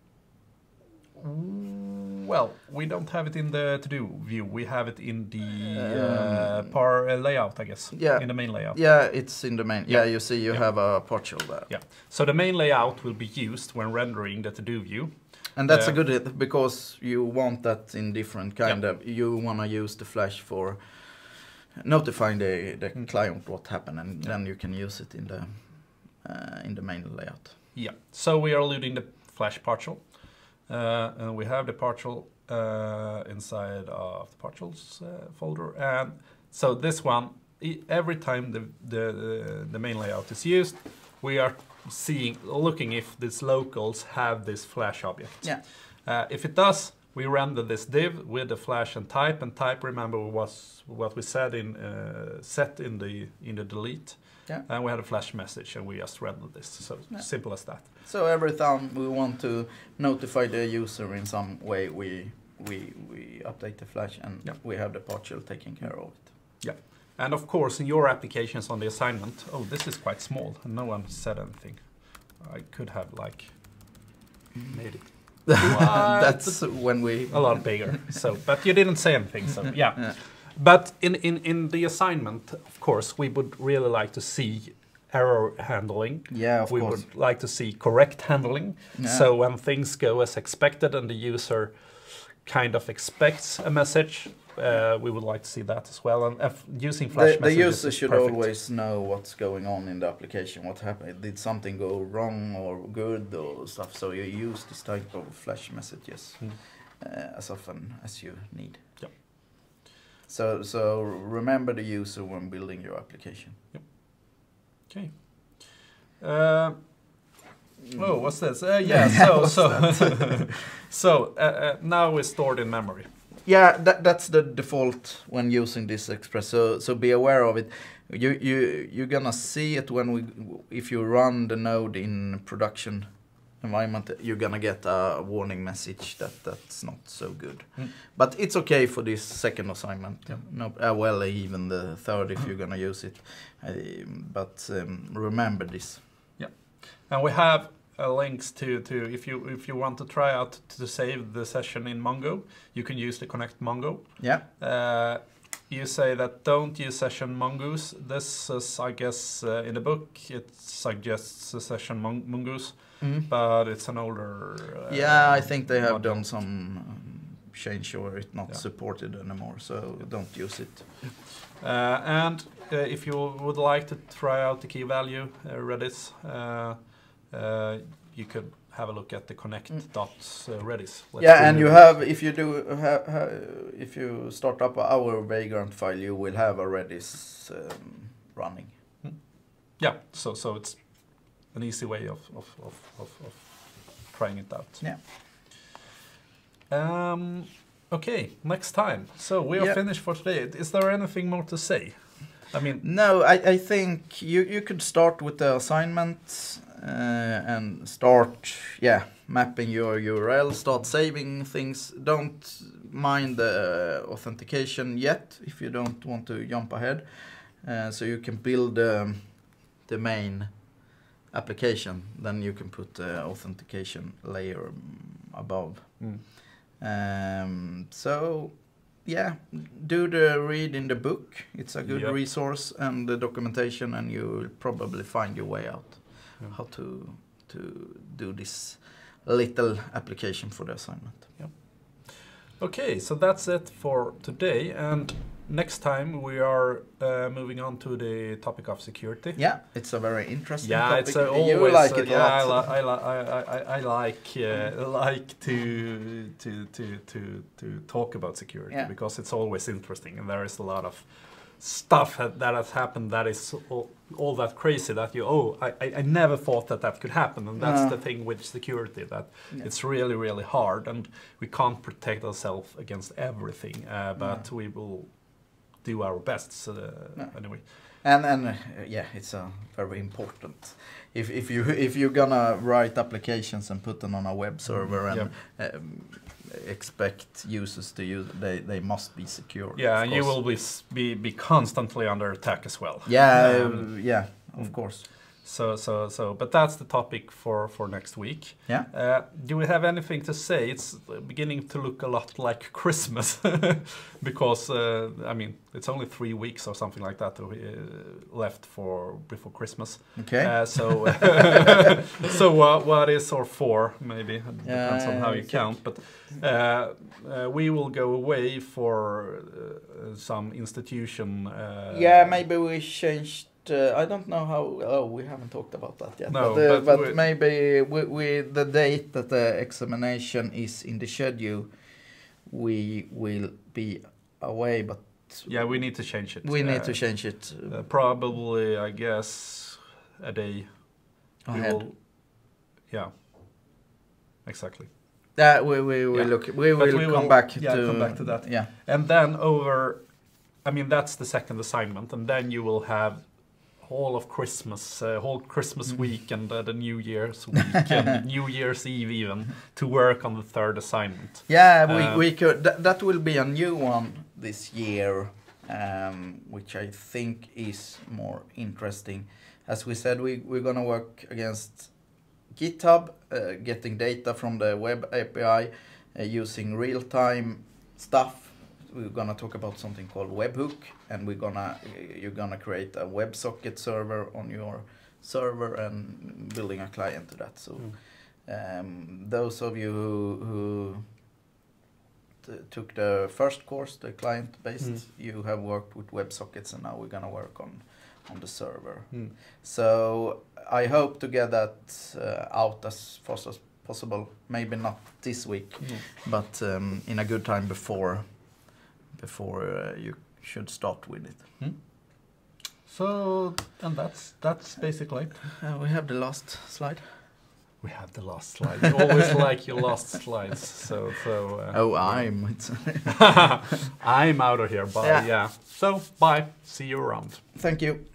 well, we don't have it in the to-do view. We have it in the uh, um, par uh, layout, I guess. Yeah. In the main layout. Yeah, it's in the main. Yeah, Yeah. you see, you Yeah. have a partial there. Yeah. So the main layout will be used when rendering the to-do view. And that's Uh, a good hit, because you want that in different kind Yeah. of. You want to use the flash for notifying the the Mm. client what happened, and Yeah. then you can use it in the uh, in the main layout. Yeah. So we are loading the flash partial, uh, and we have the partial uh, inside of the partials uh, folder. And so this one, e every time the, the the the main layout is used, we are seeing looking if these locals have this flash object. Yeah. Uh, if it does, we render this div with the flash and type. And type, remember, was what we said in uh, set in the in the delete. Yeah. And we had a flash message, and we just rendered this. So Yeah. simple as that. So every time we want to notify the user in some way, we we we update the flash, and Yeah. we have the partial taking care of it. Yeah. And of course, in your applications on the assignment, oh, this is quite small, and no one said anything. I could have like made it That's when we a lot bigger. So, but you didn't say anything. So yeah. Yeah. But in in in the assignment, of course, we would really like to see error handling. Yeah, of we course. would like to see correct handling. Yeah. So when things go as expected and the user kind of expects a message, uh, we would like to see that as well. And if using flash The, the messages user is should perfect. always know what's going on in the application, what happened. Did something go wrong or good or stuff? So you use this type of flash messages Mm. uh, as often as you need. Yep. So so remember the user when building your application. Okay. Uh, oh, what's this? Uh, yeah. So What's so so uh, uh, now it's stored in memory. yeah, that, that's the default when using this Express. So so be aware of it. You you you're gonna see it when we if you run the node in production environment. You're gonna get a warning message that that's not so good. Mm. But it's okay for this second assignment. Yeah. No, uh, well, even the third if you're gonna use it. Uh, but um, remember this. Yeah, and we have uh, links to to if you if you want to try out to save the session in Mongo, you can use the Connect Mongo. Yeah. Uh, You say that don't use session mongoose. This is, I guess, uh, in the book, it suggests a session mon mongoose, mm. but it's an older. Uh, yeah, I think they have model. done some um, change or it's not yeah. supported anymore, so don't use it. Uh, and uh, if you would like to try out the key value uh, Redis, uh, uh, you could have a look at the connect mm. dots uh, Redis. Let's yeah, and you have if you do ha, ha, if you start up our Vagrant file, you will have a Redis um, running. Mm. Yeah, so so it's an easy way of of, of, of, of trying it out. Yeah. Um, okay, next time. So we are yeah. finished for today. Is there anything more to say? I mean, no, I, I think you you could start with the assignment. Uh, and start, yeah, mapping your U R L, start saving things. Don't mind the uh, authentication yet if you don't want to jump ahead. Uh, so you can build um, the main application, then you can put the authentication layer above. Mm. Um, so, yeah, do the read in the book. It's a good yep. resource, and the documentation, and you will probably find your way out. How to to do this little application for the assignment. Yep. Okay, so that's it for today, and next time we are uh, moving on to the topic of security. Yeah, it's a very interesting yeah, topic. It's a always, you like uh, it yeah, a lot. I, li I, I, I, I like uh, like to to to to to talk about security yeah. because it's always interesting, and there is a lot of stuff that has happened that is all, all that crazy that you oh I, I never thought that that could happen, and that's uh. the thing with security, that yeah. it's really really hard, and we can't protect ourselves against everything, uh, but yeah. we will do our best. So uh, yeah. anyway, and and uh, yeah, it's a very important. If if you if you're gonna write applications and put them on a web server and yep. um, expect users to use, they they must be secure. Yeah, and you will be be be constantly under attack as well. Yeah, um, yeah, of course. So so so, but that's the topic for for next week. Yeah. Uh, do we have anything to say? It's beginning to look a lot like Christmas because uh, I mean it's only three weeks or something like that uh, left for before Christmas. Okay. Uh, so so uh, what is or four maybe it depends yeah, on how you count, but uh, uh, we will go away for uh, some institution. Uh, yeah, maybe we changed. Uh, I don't know how. Oh, we haven't talked about that yet. No, but, uh, but, but maybe we, we the date that the examination is in the schedule, we will be away. But yeah, we need to change it. We uh, need to change it. Uh, probably, I guess, a day. Ahead. We will, yeah. Exactly. Yeah, we we will yeah. look. We will we come will, back. Yeah, to, come back to that. Yeah, and then over. I mean, that's the second assignment, and then you will have all of Christmas, uh, whole Christmas mm. week, and uh, the New Year's week, and New Year's Eve even, to work on the third assignment. Yeah, uh, we, we could. Th that will be a new one this year, um, which I think is more interesting. As we said, we, we're going to work against GitHub, uh, getting data from the web A P I, uh, using real-time stuff. We're gonna talk about something called webhook, and we're gonna you're gonna create a WebSocket server on your server and building a client to that. So, mm. um, those of you who, who t took the first course, the client-based, mm. you have worked with WebSockets, and now we're gonna work on on the server. Mm. So I hope to get that uh, out as fast as possible. Maybe not this week, mm. but um, in a good time before. Before uh, you should start with it. Hmm? So, and that's that's basically it. Uh, we have the last slide. We have the last slide. You always like your last slides. So, so. Uh, oh, I'm. I'm out of here. Bye. Yeah. yeah. So, bye. See you around. Thank you.